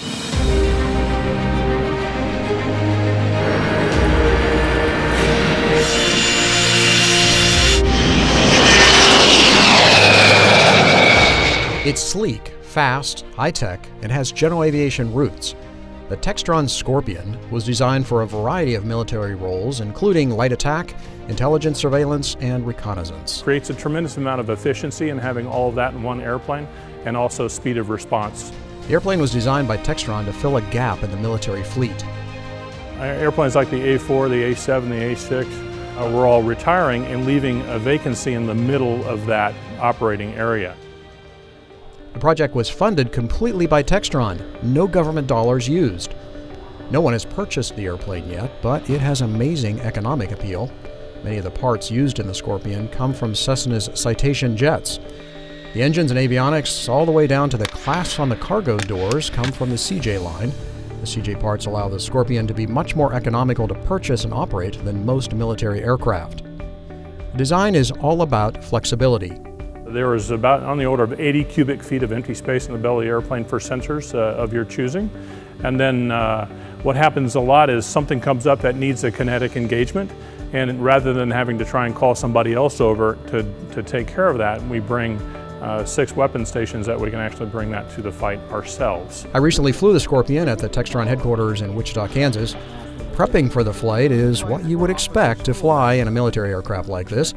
It's sleek, fast, high-tech, and has general aviation roots. The Textron Scorpion was designed for a variety of military roles, including light attack, intelligence surveillance, and reconnaissance. Creates a tremendous amount of efficiency in having all of that in one airplane, and also speed of response. The airplane was designed by Textron to fill a gap in the military fleet. Airplanes like the A4, the A7, the A6 were all retiring and leaving a vacancy in the middle of that operating area. The project was funded completely by Textron, no government dollars used. No one has purchased the airplane yet, but it has amazing economic appeal. Many of the parts used in the Scorpion come from Cessna's Citation jets. The engines and avionics, all the way down to the clasps on the cargo doors, come from the CJ line. The CJ parts allow the Scorpion to be much more economical to purchase and operate than most military aircraft. The design is all about flexibility. There is about on the order of 80 cubic feet of empty space in the belly of the airplane for sensors of your choosing. And then what happens a lot is something comes up that needs a kinetic engagement, and rather than having to try and call somebody else over to take care of that, we bring 6 weapon stations that we can actually bring that to the fight ourselves. I recently flew the Scorpion at the Textron headquarters in Wichita, Kansas. Prepping for the flight is what you would expect to fly in a military aircraft like this.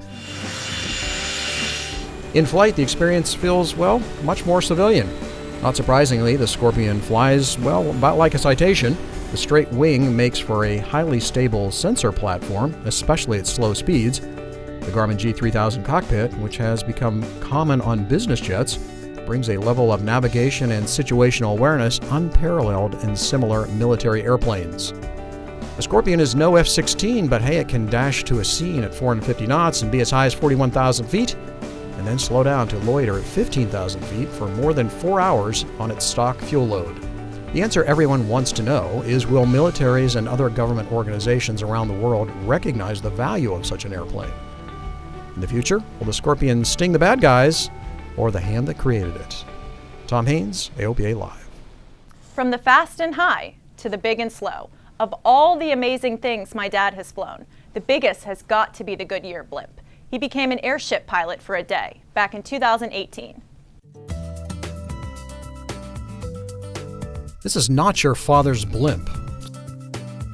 In flight, the experience feels, well, much more civilian. Not surprisingly, the Scorpion flies, well, about like a Citation. The straight wing makes for a highly stable sensor platform, especially at slow speeds. The Garmin G3000 cockpit, which has become common on business jets, brings a level of navigation and situational awareness unparalleled in similar military airplanes. The Scorpion is no F-16, but hey, it can dash to a scene at 450 knots and be as high as 41,000 feet, and then slow down to loiter at 15,000 feet for more than 4 hours on its stock fuel load. The answer everyone wants to know is, will militaries and other government organizations around the world recognize the value of such an airplane? In the future, will the Scorpion sting the bad guys or the hand that created it? Tom Haines, AOPA Live. From the fast and high to the big and slow, of all the amazing things my dad has flown, the biggest has got to be the Goodyear blimp. He became an airship pilot for a day back in 2018. This is not your father's blimp.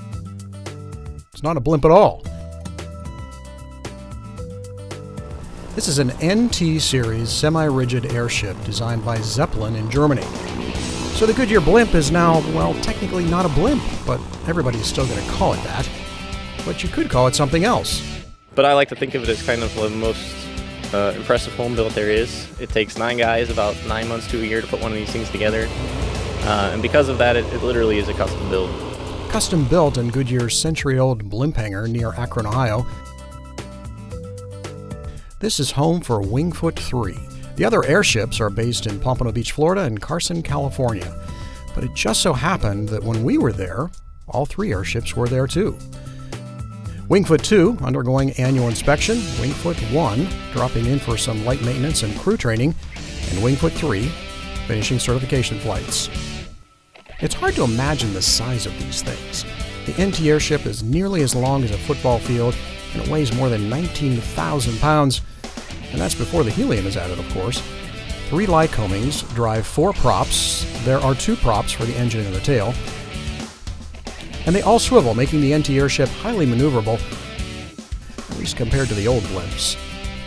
It's not a blimp at all. This is an NT series semi-rigid airship designed by Zeppelin in Germany. So the Goodyear blimp is now, well, technically not a blimp, but everybody's still going to call it that. But you could call it something else. But I like to think of it as kind of the most impressive home built there is. It takes 9 guys about 9 months to a year to put one of these things together. And because of that, it literally is a custom build. Custom built in Goodyear's century-old blimp hangar near Akron, Ohio. This is home for Wingfoot 3. The other airships are based in Pompano Beach, Florida and Carson, California. But it just so happened that when we were there, all 3 airships were there too. Wingfoot 2 undergoing annual inspection, Wingfoot 1 dropping in for some light maintenance and crew training, and Wingfoot 3 finishing certification flights. It's hard to imagine the size of these things. The NT airship is nearly as long as a football field, and it weighs more than 19,000 pounds. And that's before the helium is added, of course. 3 Lycomings drive 4 props. There are 2 props for the engine and the tail. And they all swivel, making the NT airship highly maneuverable, at least compared to the old blimps.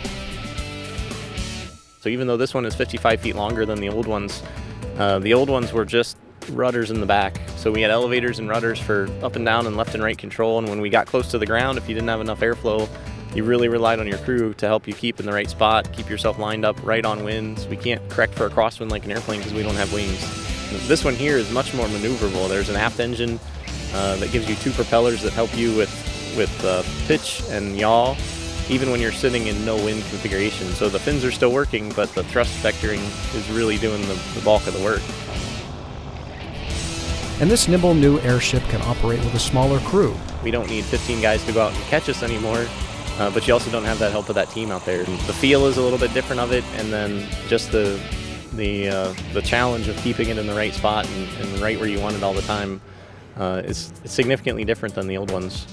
So even though this one is 55 feet longer than the old ones were just rudders in the back. So we had elevators and rudders for up and down and left and right control, and when we got close to the ground, if you didn't have enough airflow, you really relied on your crew to help you keep in the right spot, keep yourself lined up right on winds. We can't correct for a crosswind like an airplane because we don't have wings. This one here is much more maneuverable. There's an aft engine that gives you 2 propellers that help you with pitch and yaw, even when you're sitting in no wind configuration. So the fins are still working, but the thrust vectoring is really doing the bulk of the work. And this nimble new airship can operate with a smaller crew. We don't need 15 guys to go out and catch us anymore. But you also don't have that help of that team out there. The feel is a little bit different of it, and then just the challenge of keeping it in the right spot and right where you want it all the time is significantly different than the old ones.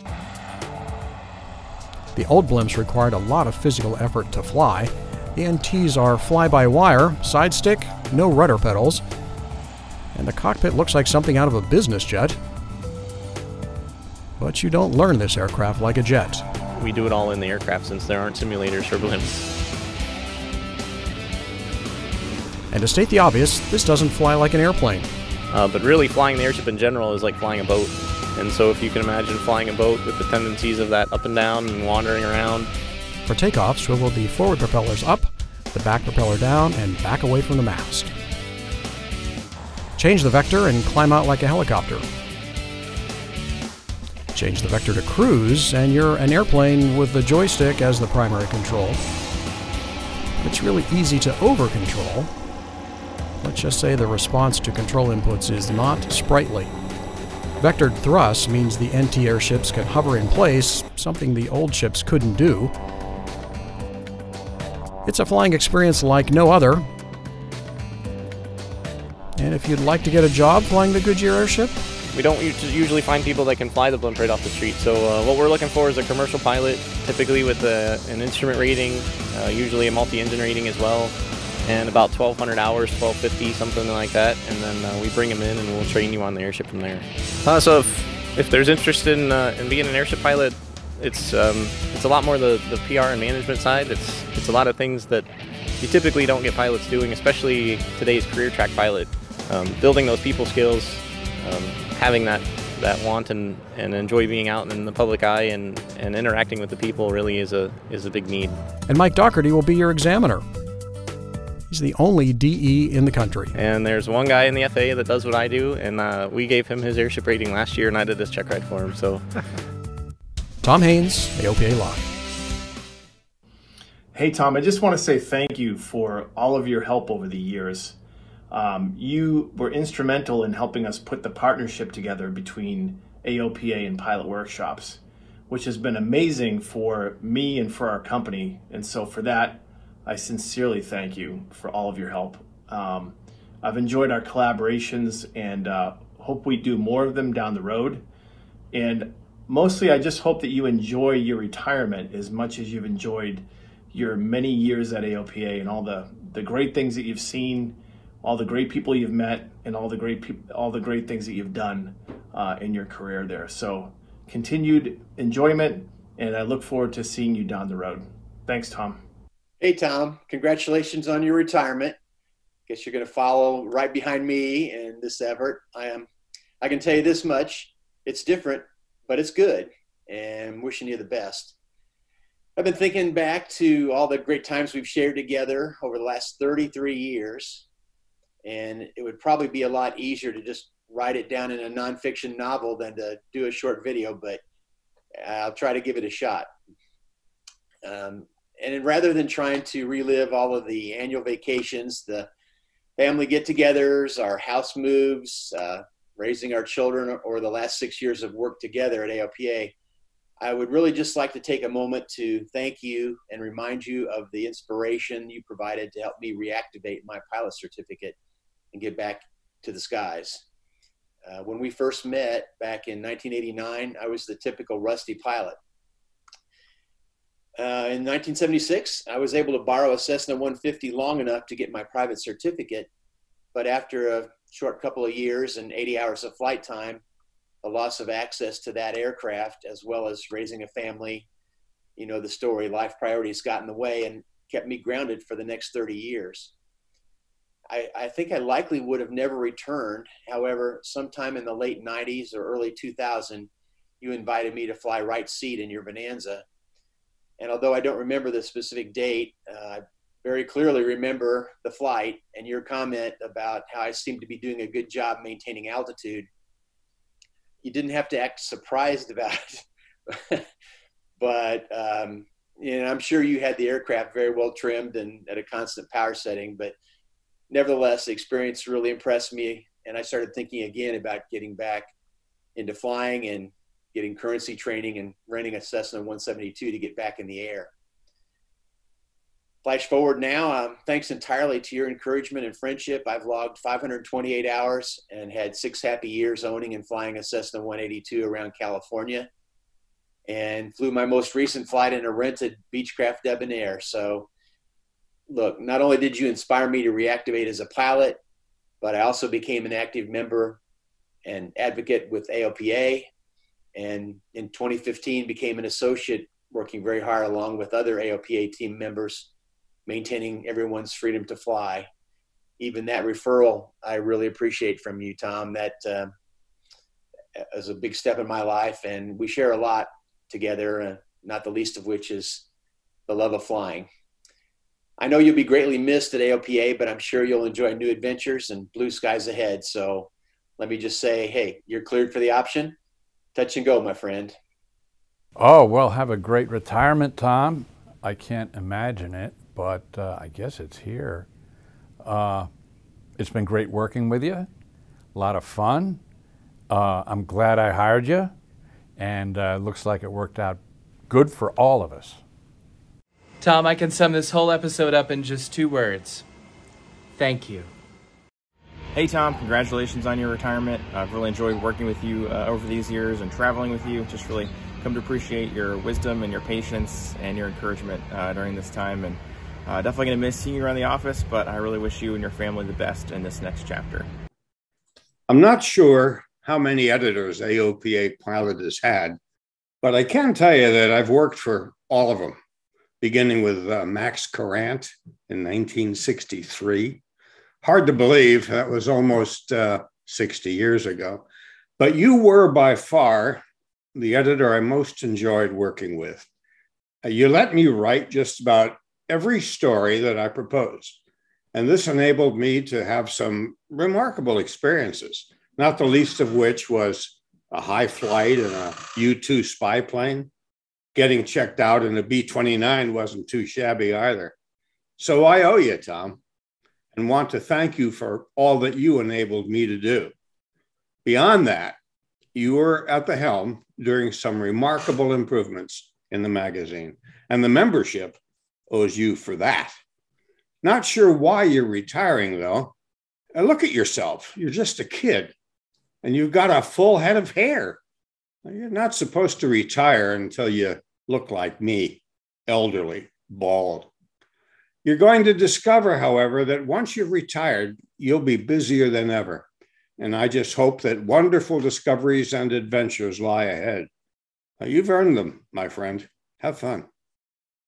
The old blimps required a lot of physical effort to fly. The NTs are fly-by-wire, side stick, no rudder pedals, and the cockpit looks like something out of a business jet. But you don't learn this aircraft like a jet. We do it all in the aircraft since there aren't simulators for blimps. And to state the obvious, this doesn't fly like an airplane. But really flying the airship in general is like flying a boat. And so if you can imagine flying a boat with the tendencies of that up and down and wandering around. For takeoff, swivel the forward propellers up, the back propeller down, and back away from the mast. Change the vector and climb out like a helicopter. Change the vector to cruise, and you're an airplane with the joystick as the primary control. It's really easy to over-control. Let's just say the response to control inputs is not sprightly. Vectored thrust means the NT airships can hover in place, something the old ships couldn't do. It's a flying experience like no other. And if you'd like to get a job flying the Goodyear airship, we don't usually find people that can fly the blimp right off the street. So what we're looking for is a commercial pilot, typically with an instrument rating, usually a multi-engine rating as well, and about 1,200 hours, 1,250, something like that. And then we bring them in and we'll train you on the airship from there. So if there's interest in being an airship pilot, it's a lot more the PR and management side. It's a lot of things that you typically don't get pilots doing, especially today's career track pilot. Building those people skills, having that want and enjoy being out in the public eye and interacting with the people really is a big need. And Mike Doherty will be your examiner. He's the only DE in the country. And there's one guy in the FAA that does what I do, and we gave him his airship rating last year, and I did this check ride for him. So, Tom Haines, AOPA Live. Hey Tom, I just want to say thank you for all of your help over the years. You were instrumental in helping us put the partnership together between AOPA and Pilot Workshops, which has been amazing for me and for our company. And so for that, I sincerely thank you for all of your help. I've enjoyed our collaborations and hope we do more of them down the road. And mostly, I just hope that you enjoy your retirement as much as you've enjoyed your many years at AOPA and all the great things that you've seen, all the great people you've met, and all the great things that you've done in your career there. So continued enjoyment, and I look forward to seeing you down the road. Thanks, Tom. Hey, Tom, congratulations on your retirement. Guess you're going to follow right behind me in this effort. I can tell you this much. It's different, but it's good, and I'm wishing you the best. I've been thinking back to all the great times we've shared together over the last 33 years, and it would probably be a lot easier to just write it down in a nonfiction novel than to do a short video, but I'll try to give it a shot. And rather than trying to relive all of the annual vacations, the family get-togethers, our house moves, raising our children, or the last 6 years of work together at AOPA, I would really just like to take a moment to thank you and remind you of the inspiration you provided to help me reactivate my pilot certificate and get back to the skies. When we first met back in 1989, I was the typical rusty pilot. In 1976, I was able to borrow a Cessna 150 long enough to get my private certificate, but after a short couple of years and 80 hours of flight time, the loss of access to that aircraft, as well as raising a family, you know the story, life priorities got in the way and kept me grounded for the next 30 years. I think I likely would have never returned. However, sometime in the late 90s or early 2000, you invited me to fly right seat in your Bonanza. And although I don't remember the specific date, I very clearly remember the flight and your comment about how I seemed to be doing a good job maintaining altitude. You didn't have to act surprised about it, but you know, I'm sure you had the aircraft very well trimmed and at a constant power setting, but nevertheless, the experience really impressed me, and I started thinking again about getting back into flying and getting currency training and renting a Cessna 172 to get back in the air. Flash forward now, thanks entirely to your encouragement and friendship, I've logged 528 hours and had 6 happy years owning and flying a Cessna 182 around California, and flew my most recent flight in a rented Beechcraft Debonair. So look, not only did you inspire me to reactivate as a pilot, but I also became an active member and advocate with AOPA, and in 2015 became an associate, working very hard along with other AOPA team members, maintaining everyone's freedom to fly. Even that referral, I really appreciate from you, Tom. That is a big step in my life, and we share a lot together, not the least of which is the love of flying. I know you'll be greatly missed at AOPA, but I'm sure you'll enjoy new adventures and blue skies ahead. So let me just say, hey, you're cleared for the option. Touch and go, my friend. Oh, well, have a great retirement, Tom. I can't imagine it, but I guess it's here. It's been great working with you. A lot of fun. I'm glad I hired you, and looks like it worked out good for all of us. Tom, I can sum this whole episode up in just 2 words. Thank you. Hey Tom, congratulations on your retirement. I've really enjoyed working with you over these years and traveling with you. Just really come to appreciate your wisdom and your patience and your encouragement during this time. And definitely going to miss seeing you around the office, but I really wish you and your family the best in this next chapter. I'm not sure how many editors AOPA Pilot has had, but I can tell you that I've worked for all of them, beginning with Max Courant in 1963. Hard to believe, that was almost 60 years ago. But you were by far the editor I most enjoyed working with. You let me write just about every story that I proposed. And this enabled me to have some remarkable experiences, not the least of which was a high flight in a U-2 spy plane. Getting checked out in a B-29 wasn't too shabby either. So I owe you, Tom, and want to thank you for all that you enabled me to do. Beyond that, you were at the helm during some remarkable improvements in the magazine, and the membership owes you for that. Not sure why you're retiring, though. And look at yourself. You're just a kid, and you've got a full head of hair. You're not supposed to retire until you look like me, elderly, bald. You're going to discover, however, that once you've retired, you'll be busier than ever. And I just hope that wonderful discoveries and adventures lie ahead. You've earned them, my friend. Have fun.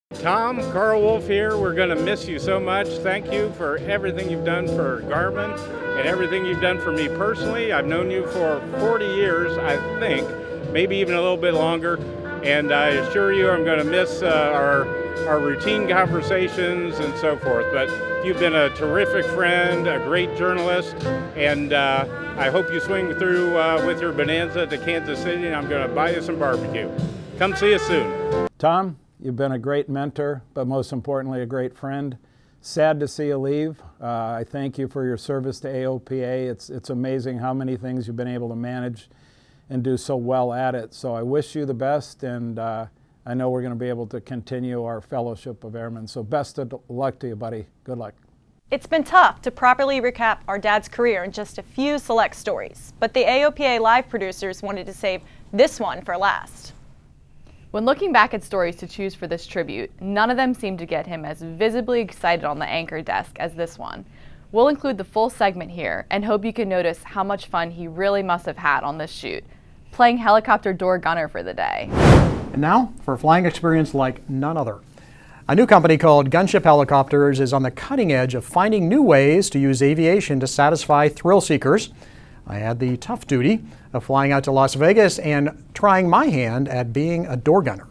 Tom, Carl Wolf here. We're going to miss you so much. Thank you for everything you've done for Garmin and everything you've done for me personally. I've known you for 40 years, I think, maybe even a little bit longer. And I assure you I'm going to miss our routine conversations and so forth. But you've been a terrific friend, a great journalist, and I hope you swing through with your Bonanza to Kansas City, and I'm going to buy you some barbecue. Come see us soon. Tom, you've been a great mentor, but most importantly, a great friend. Sad to see you leave. I thank you for your service to AOPA. It's amazing how many things you've been able to manage and do so well at it. So I wish you the best, and I know we're going to be able to continue our fellowship of airmen. So best of luck to you, buddy. Good luck. It's been tough to properly recap our dad's career in just a few select stories, but the AOPA Live producers wanted to save this one for last. When looking back at stories to choose for this tribute, none of them seemed to get him as visibly excited on the anchor desk as this one. We'll include the full segment here and hope you can notice how much fun he really must have had on this shoot, playing helicopter door gunner for the day. And now for a flying experience like none other. A new company called Gunship Helicopters is on the cutting edge of finding new ways to use aviation to satisfy thrill seekers. I had the tough duty of flying out to Las Vegas and trying my hand at being a door gunner.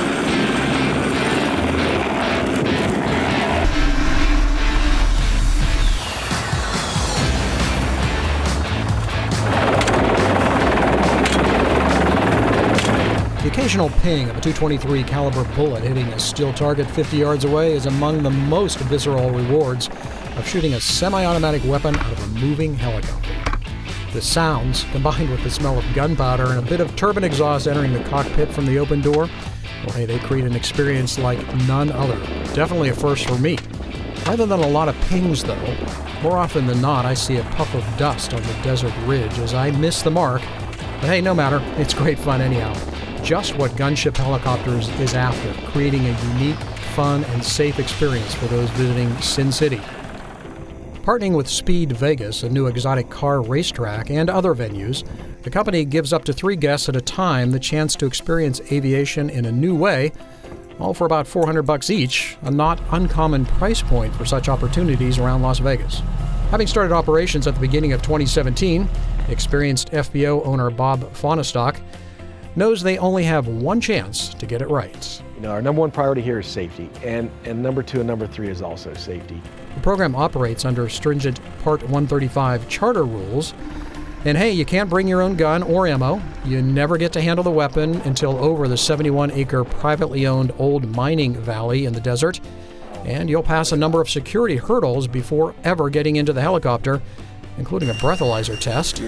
The occasional ping of a .223 caliber bullet hitting a steel target 50 yards away is among the most visceral rewards of shooting a semi-automatic weapon out of a moving helicopter. The sounds, combined with the smell of gunpowder and a bit of turbine exhaust entering the cockpit from the open door, well, hey, they create an experience like none other. Definitely a first for me. Rather than a lot of pings, though, more often than not, I see a puff of dust on the desert ridge as I miss the mark. But hey, no matter, it's great fun anyhow. Just what Gunship Helicopters is after, creating a unique, fun, and safe experience for those visiting Sin City. Partnering with Speed Vegas, a new exotic car racetrack, and other venues, the company gives up to 3 guests at a time the chance to experience aviation in a new way, all for about $400 each, a not uncommon price point for such opportunities around Las Vegas. Having started operations at the beginning of 2017, experienced FBO owner Bob Faunestock knows they only have one chance to get it right. You know, our number one priority here is safety, and number 2 and number 3 is also safety. The program operates under stringent Part 135 charter rules. And hey, you can't bring your own gun or ammo. You never get to handle the weapon until over the 71-acre privately owned old mining valley in the desert. And you'll pass a number of security hurdles before ever getting into the helicopter, including a breathalyzer test,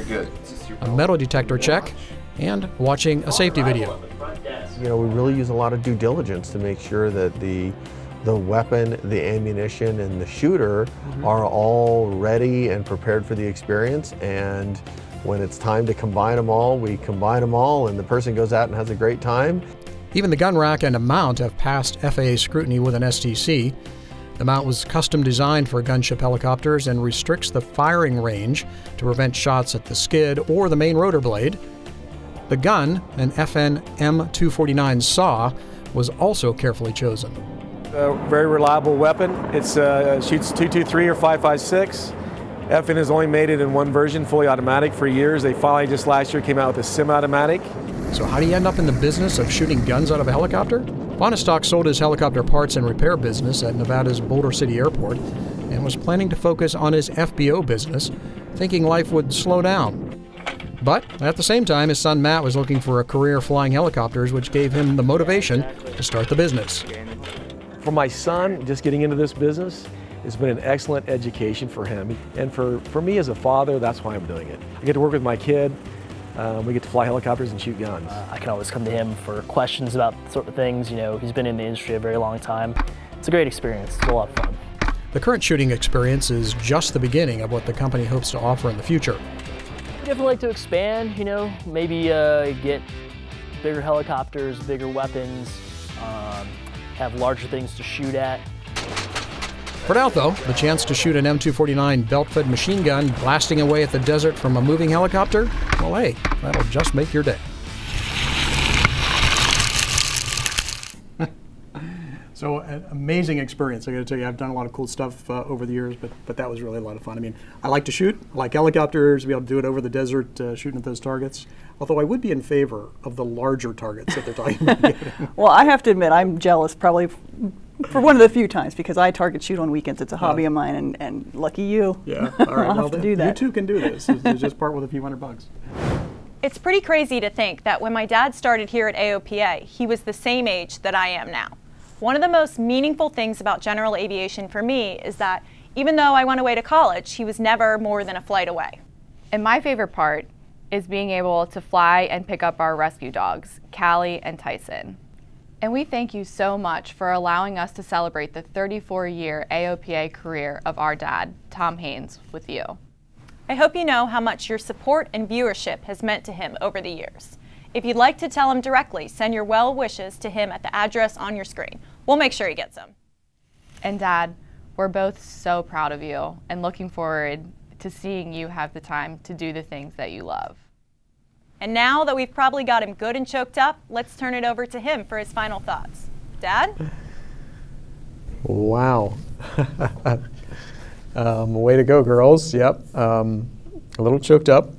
a metal detector check, and watching a safety video. You know, we really use a lot of due diligence to make sure that the weapon, the ammunition, and the shooter are all ready and prepared for the experience. And when it's time to combine them all, we combine them all, and the person goes out and has a great time. Even the gun rack and a mount have passed FAA scrutiny with an STC. The mount was custom designed for Gunship Helicopters and restricts the firing range to prevent shots at the skid or the main rotor blade. The gun, an FN M249 saw, was also carefully chosen. A very reliable weapon. It shoots .223 or .556. FN has only made it in one version, fully automatic, for years. They finally just last year came out with a semi-automatic. So how do you end up in the business of shooting guns out of a helicopter? Faunestock sold his helicopter parts and repair business at Nevada's Boulder City Airport and was planning to focus on his FBO business, thinking life would slow down. But at the same time, his son Matt was looking for a career flying helicopters, which gave him the motivation to start the business. For my son, just getting into this business has been an excellent education for him. And for me as a father, that's why I'm doing it. I get to work with my kid. We get to fly helicopters and shoot guns. I can always come to him for questions about sort of things. You know, he's been in the industry a very long time. It's a great experience. It's a lot of fun. The current shooting experience is just the beginning of what the company hopes to offer in the future. We definitely like to expand, you know, maybe get bigger helicopters, bigger weapons, have larger things to shoot at. For now, though, the chance to shoot an M249 belt-fed machine gun blasting away at the desert from a moving helicopter, well, hey, that'll just make your day. So an amazing experience. I got to tell you, I've done a lot of cool stuff over the years, but that was really a lot of fun. I mean, I like to shoot, I like helicopters, be able to do it over the desert, shooting at those targets. Although I would be in favor of the larger targets that they're talking about getting. Well, I have to admit, I'm jealous probably for one of the few times, because I target shoot on weekends. It's a hobby of mine, and lucky you. Yeah, all right. I'll Well, have to do that. You too can do this. It's just part with a few $100. It's pretty crazy to think that when my dad started here at AOPA, he was the same age that I am now. One of the most meaningful things about general aviation for me is that even though I went away to college, he was never more than a flight away. And my favorite part is being able to fly and pick up our rescue dogs, Callie and Tyson. And we thank you so much for allowing us to celebrate the 34-year AOPA career of our dad, Tom Haines, with you. I hope you know how much your support and viewership has meant to him over the years. If you'd like to tell him directly, send your well wishes to him at the address on your screen. We'll make sure he gets them. And Dad, we're both so proud of you and looking forward to seeing you have the time to do the things that you love. And now that we've probably got him good and choked up, let's turn it over to him for his final thoughts. Dad? Wow. Way to go, girls. Yep. A little choked up.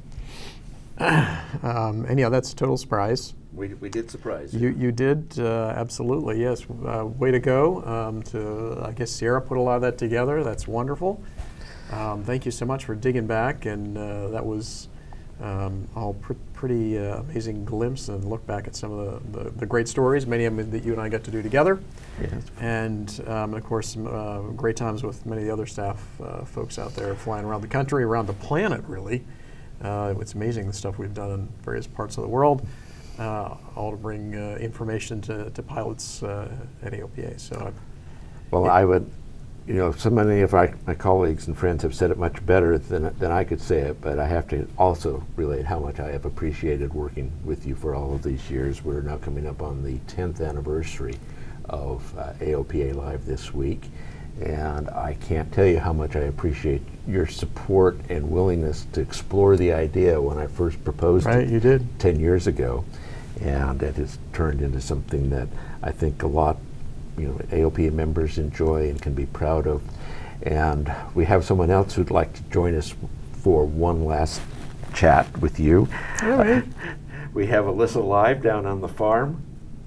And yeah, that's a total surprise. We did surprise you. You did, absolutely, yes. Way to go. I guess Sierra put a lot of that together. That's wonderful. Thank you so much for digging back, and that was all pretty amazing glimpse and look back at some of the great stories, many of them that you and I got to do together. Yes. And of course, great times with many of the other staff folks out there flying around the country, around the planet, really. It's amazing the stuff we've done in various parts of the world, all to bring information to pilots at AOPA. So, well, I would, you know, so many of my colleagues and friends have said it much better than I could say it, but I have to also relate how much I have appreciated working with you for all of these years. We're now coming up on the 10th anniversary of AOPA Live this week, and I can't tell you how much I appreciate your support and willingness to explore the idea when I first proposed it. You did. 10 years ago, and it has turned into something that I think a lot, you know, AOPA members enjoy and can be proud of. And we have someone else who'd like to join us for one last chat with you. All right. We have Alyssa live down on the farm.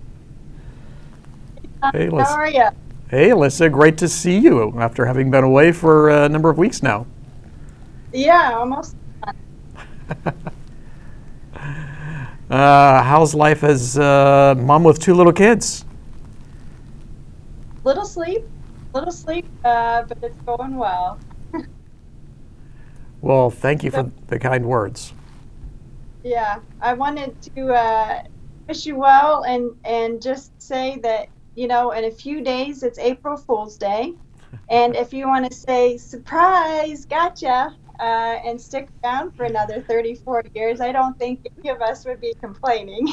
Hey, Alyssa. How are you? Hey, Alyssa, great to see you after having been away for a number of weeks now. Yeah, almost. How's life as mom with two little kids? Little sleep, but it's going well. Well, thank you for the kind words. Yeah, I wanted to wish you well and just say that, you know, in a few days it's April Fool's Day, and if you want to say surprise, gotcha, and stick around for another 34 years, I don't think any of us would be complaining.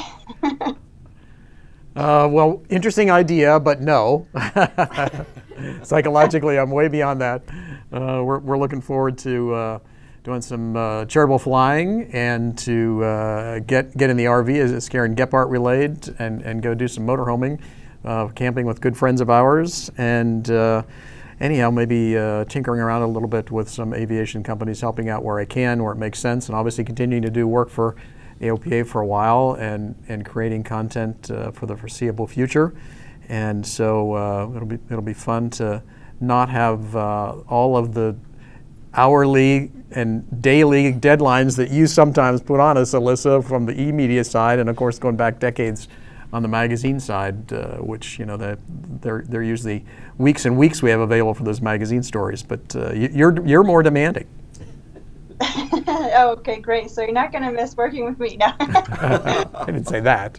Well, interesting idea, but no. Psychologically, I'm way beyond that. We're looking forward to doing some charitable flying and to get in the RV, as Karen Gephardt relayed, and go do some motorhoming, camping with good friends of ours, and anyhow, maybe tinkering around a little bit with some aviation companies, helping out where I can, where it makes sense, and obviously continuing to do work for AOPA for a while and creating content for the foreseeable future. And so it'll be fun to not have all of the hourly and daily deadlines that you sometimes put on us, Alyssa, from the e-media side, and of course going back decades on the magazine side, which, you know, they're usually weeks and weeks we have available for those magazine stories. But you're more demanding. Okay, great. So you're not going to miss working with me now. I didn't say that.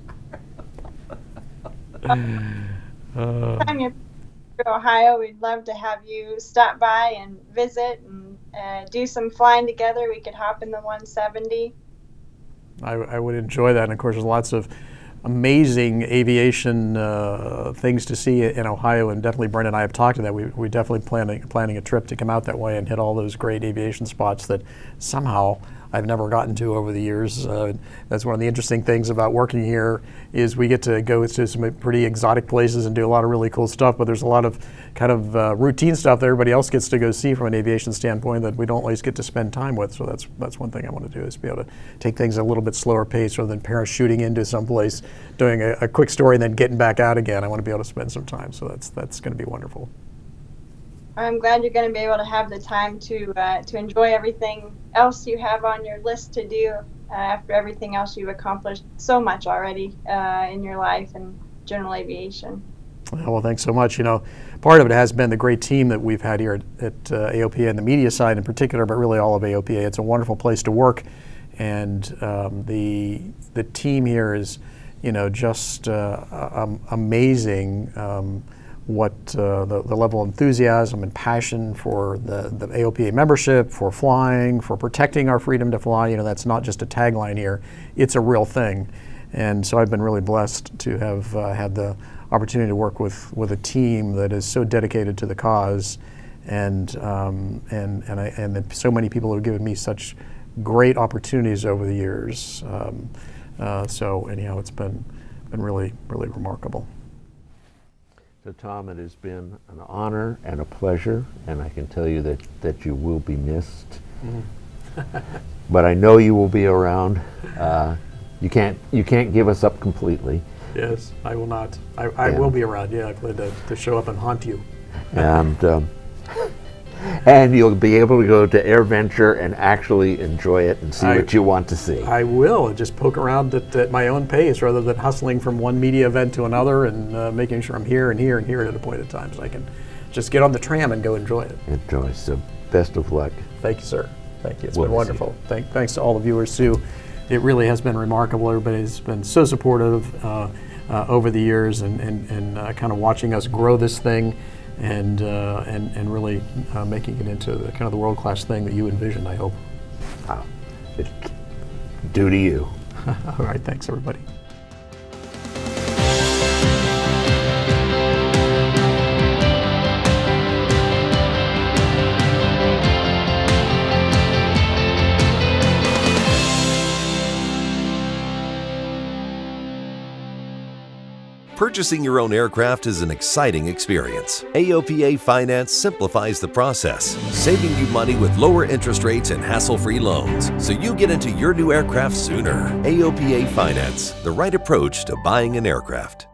Time you're to Ohio, we'd love to have you stop by and visit and do some flying together. We could hop in the 170. I would enjoy that. And of course, there's lots of amazing aviation things to see in Ohio, and definitely Brent and I have talked to that. We definitely planning a trip to come out that way and hit all those great aviation spots that somehow I've never gotten to over the years. That's one of the interesting things about working here is we get to go to some pretty exotic places and do a lot of really cool stuff, but there's a lot of kind of routine stuff that everybody else gets to go see from an aviation standpoint that we don't always get to spend time with. So that's one thing I want to do, is be able to take things at a little bit slower pace rather than parachuting into some place, doing a quick story and then getting back out again. I want to be able to spend some time, so that's going to be wonderful. I'm glad you're going to be able to have the time to enjoy everything else you have on your list to do after everything else you've accomplished so much already in your life and general aviation. Well, thanks so much. You know, part of it has been the great team that we've had here at AOPA and the media side in particular, but really all of AOPA. It's a wonderful place to work, and the team here is, you know, just amazing. What the level of enthusiasm and passion for the AOPA membership, for flying, for protecting our freedom to fly. You know, that's not just a tagline here, it's a real thing. And so I've been really blessed to have had the opportunity to work with a team that is so dedicated to the cause, and so many people who have given me such great opportunities over the years. So anyhow, it's been really, really remarkable. So Tom, it has been an honor and a pleasure, and I can tell you that you will be missed. But I know you will be around. You can't give us up completely. Yes, I will not. I will be around. Yeah, I plan to show up and haunt you. And you'll be able to go to AirVenture and actually enjoy it and see what you want to see. I will, just poke around at my own pace rather than hustling from one media event to another and making sure I'm here and here and here at a point in time, so I can just get on the tram and go enjoy it. Enjoy. So best of luck. Thank you, sir. Thank you. It's been wonderful. Thanks to all the viewers too. It really has been remarkable. Everybody's been so supportive over the years and kind of watching us grow this thing. And really making it into the kind of the world-class thing that you envisioned, I hope. Wow. It's due to you. All right, thanks everybody. Purchasing your own aircraft is an exciting experience. AOPA Finance simplifies the process, saving you money with lower interest rates and hassle-free loans, so you get into your new aircraft sooner. AOPA Finance, the right approach to buying an aircraft.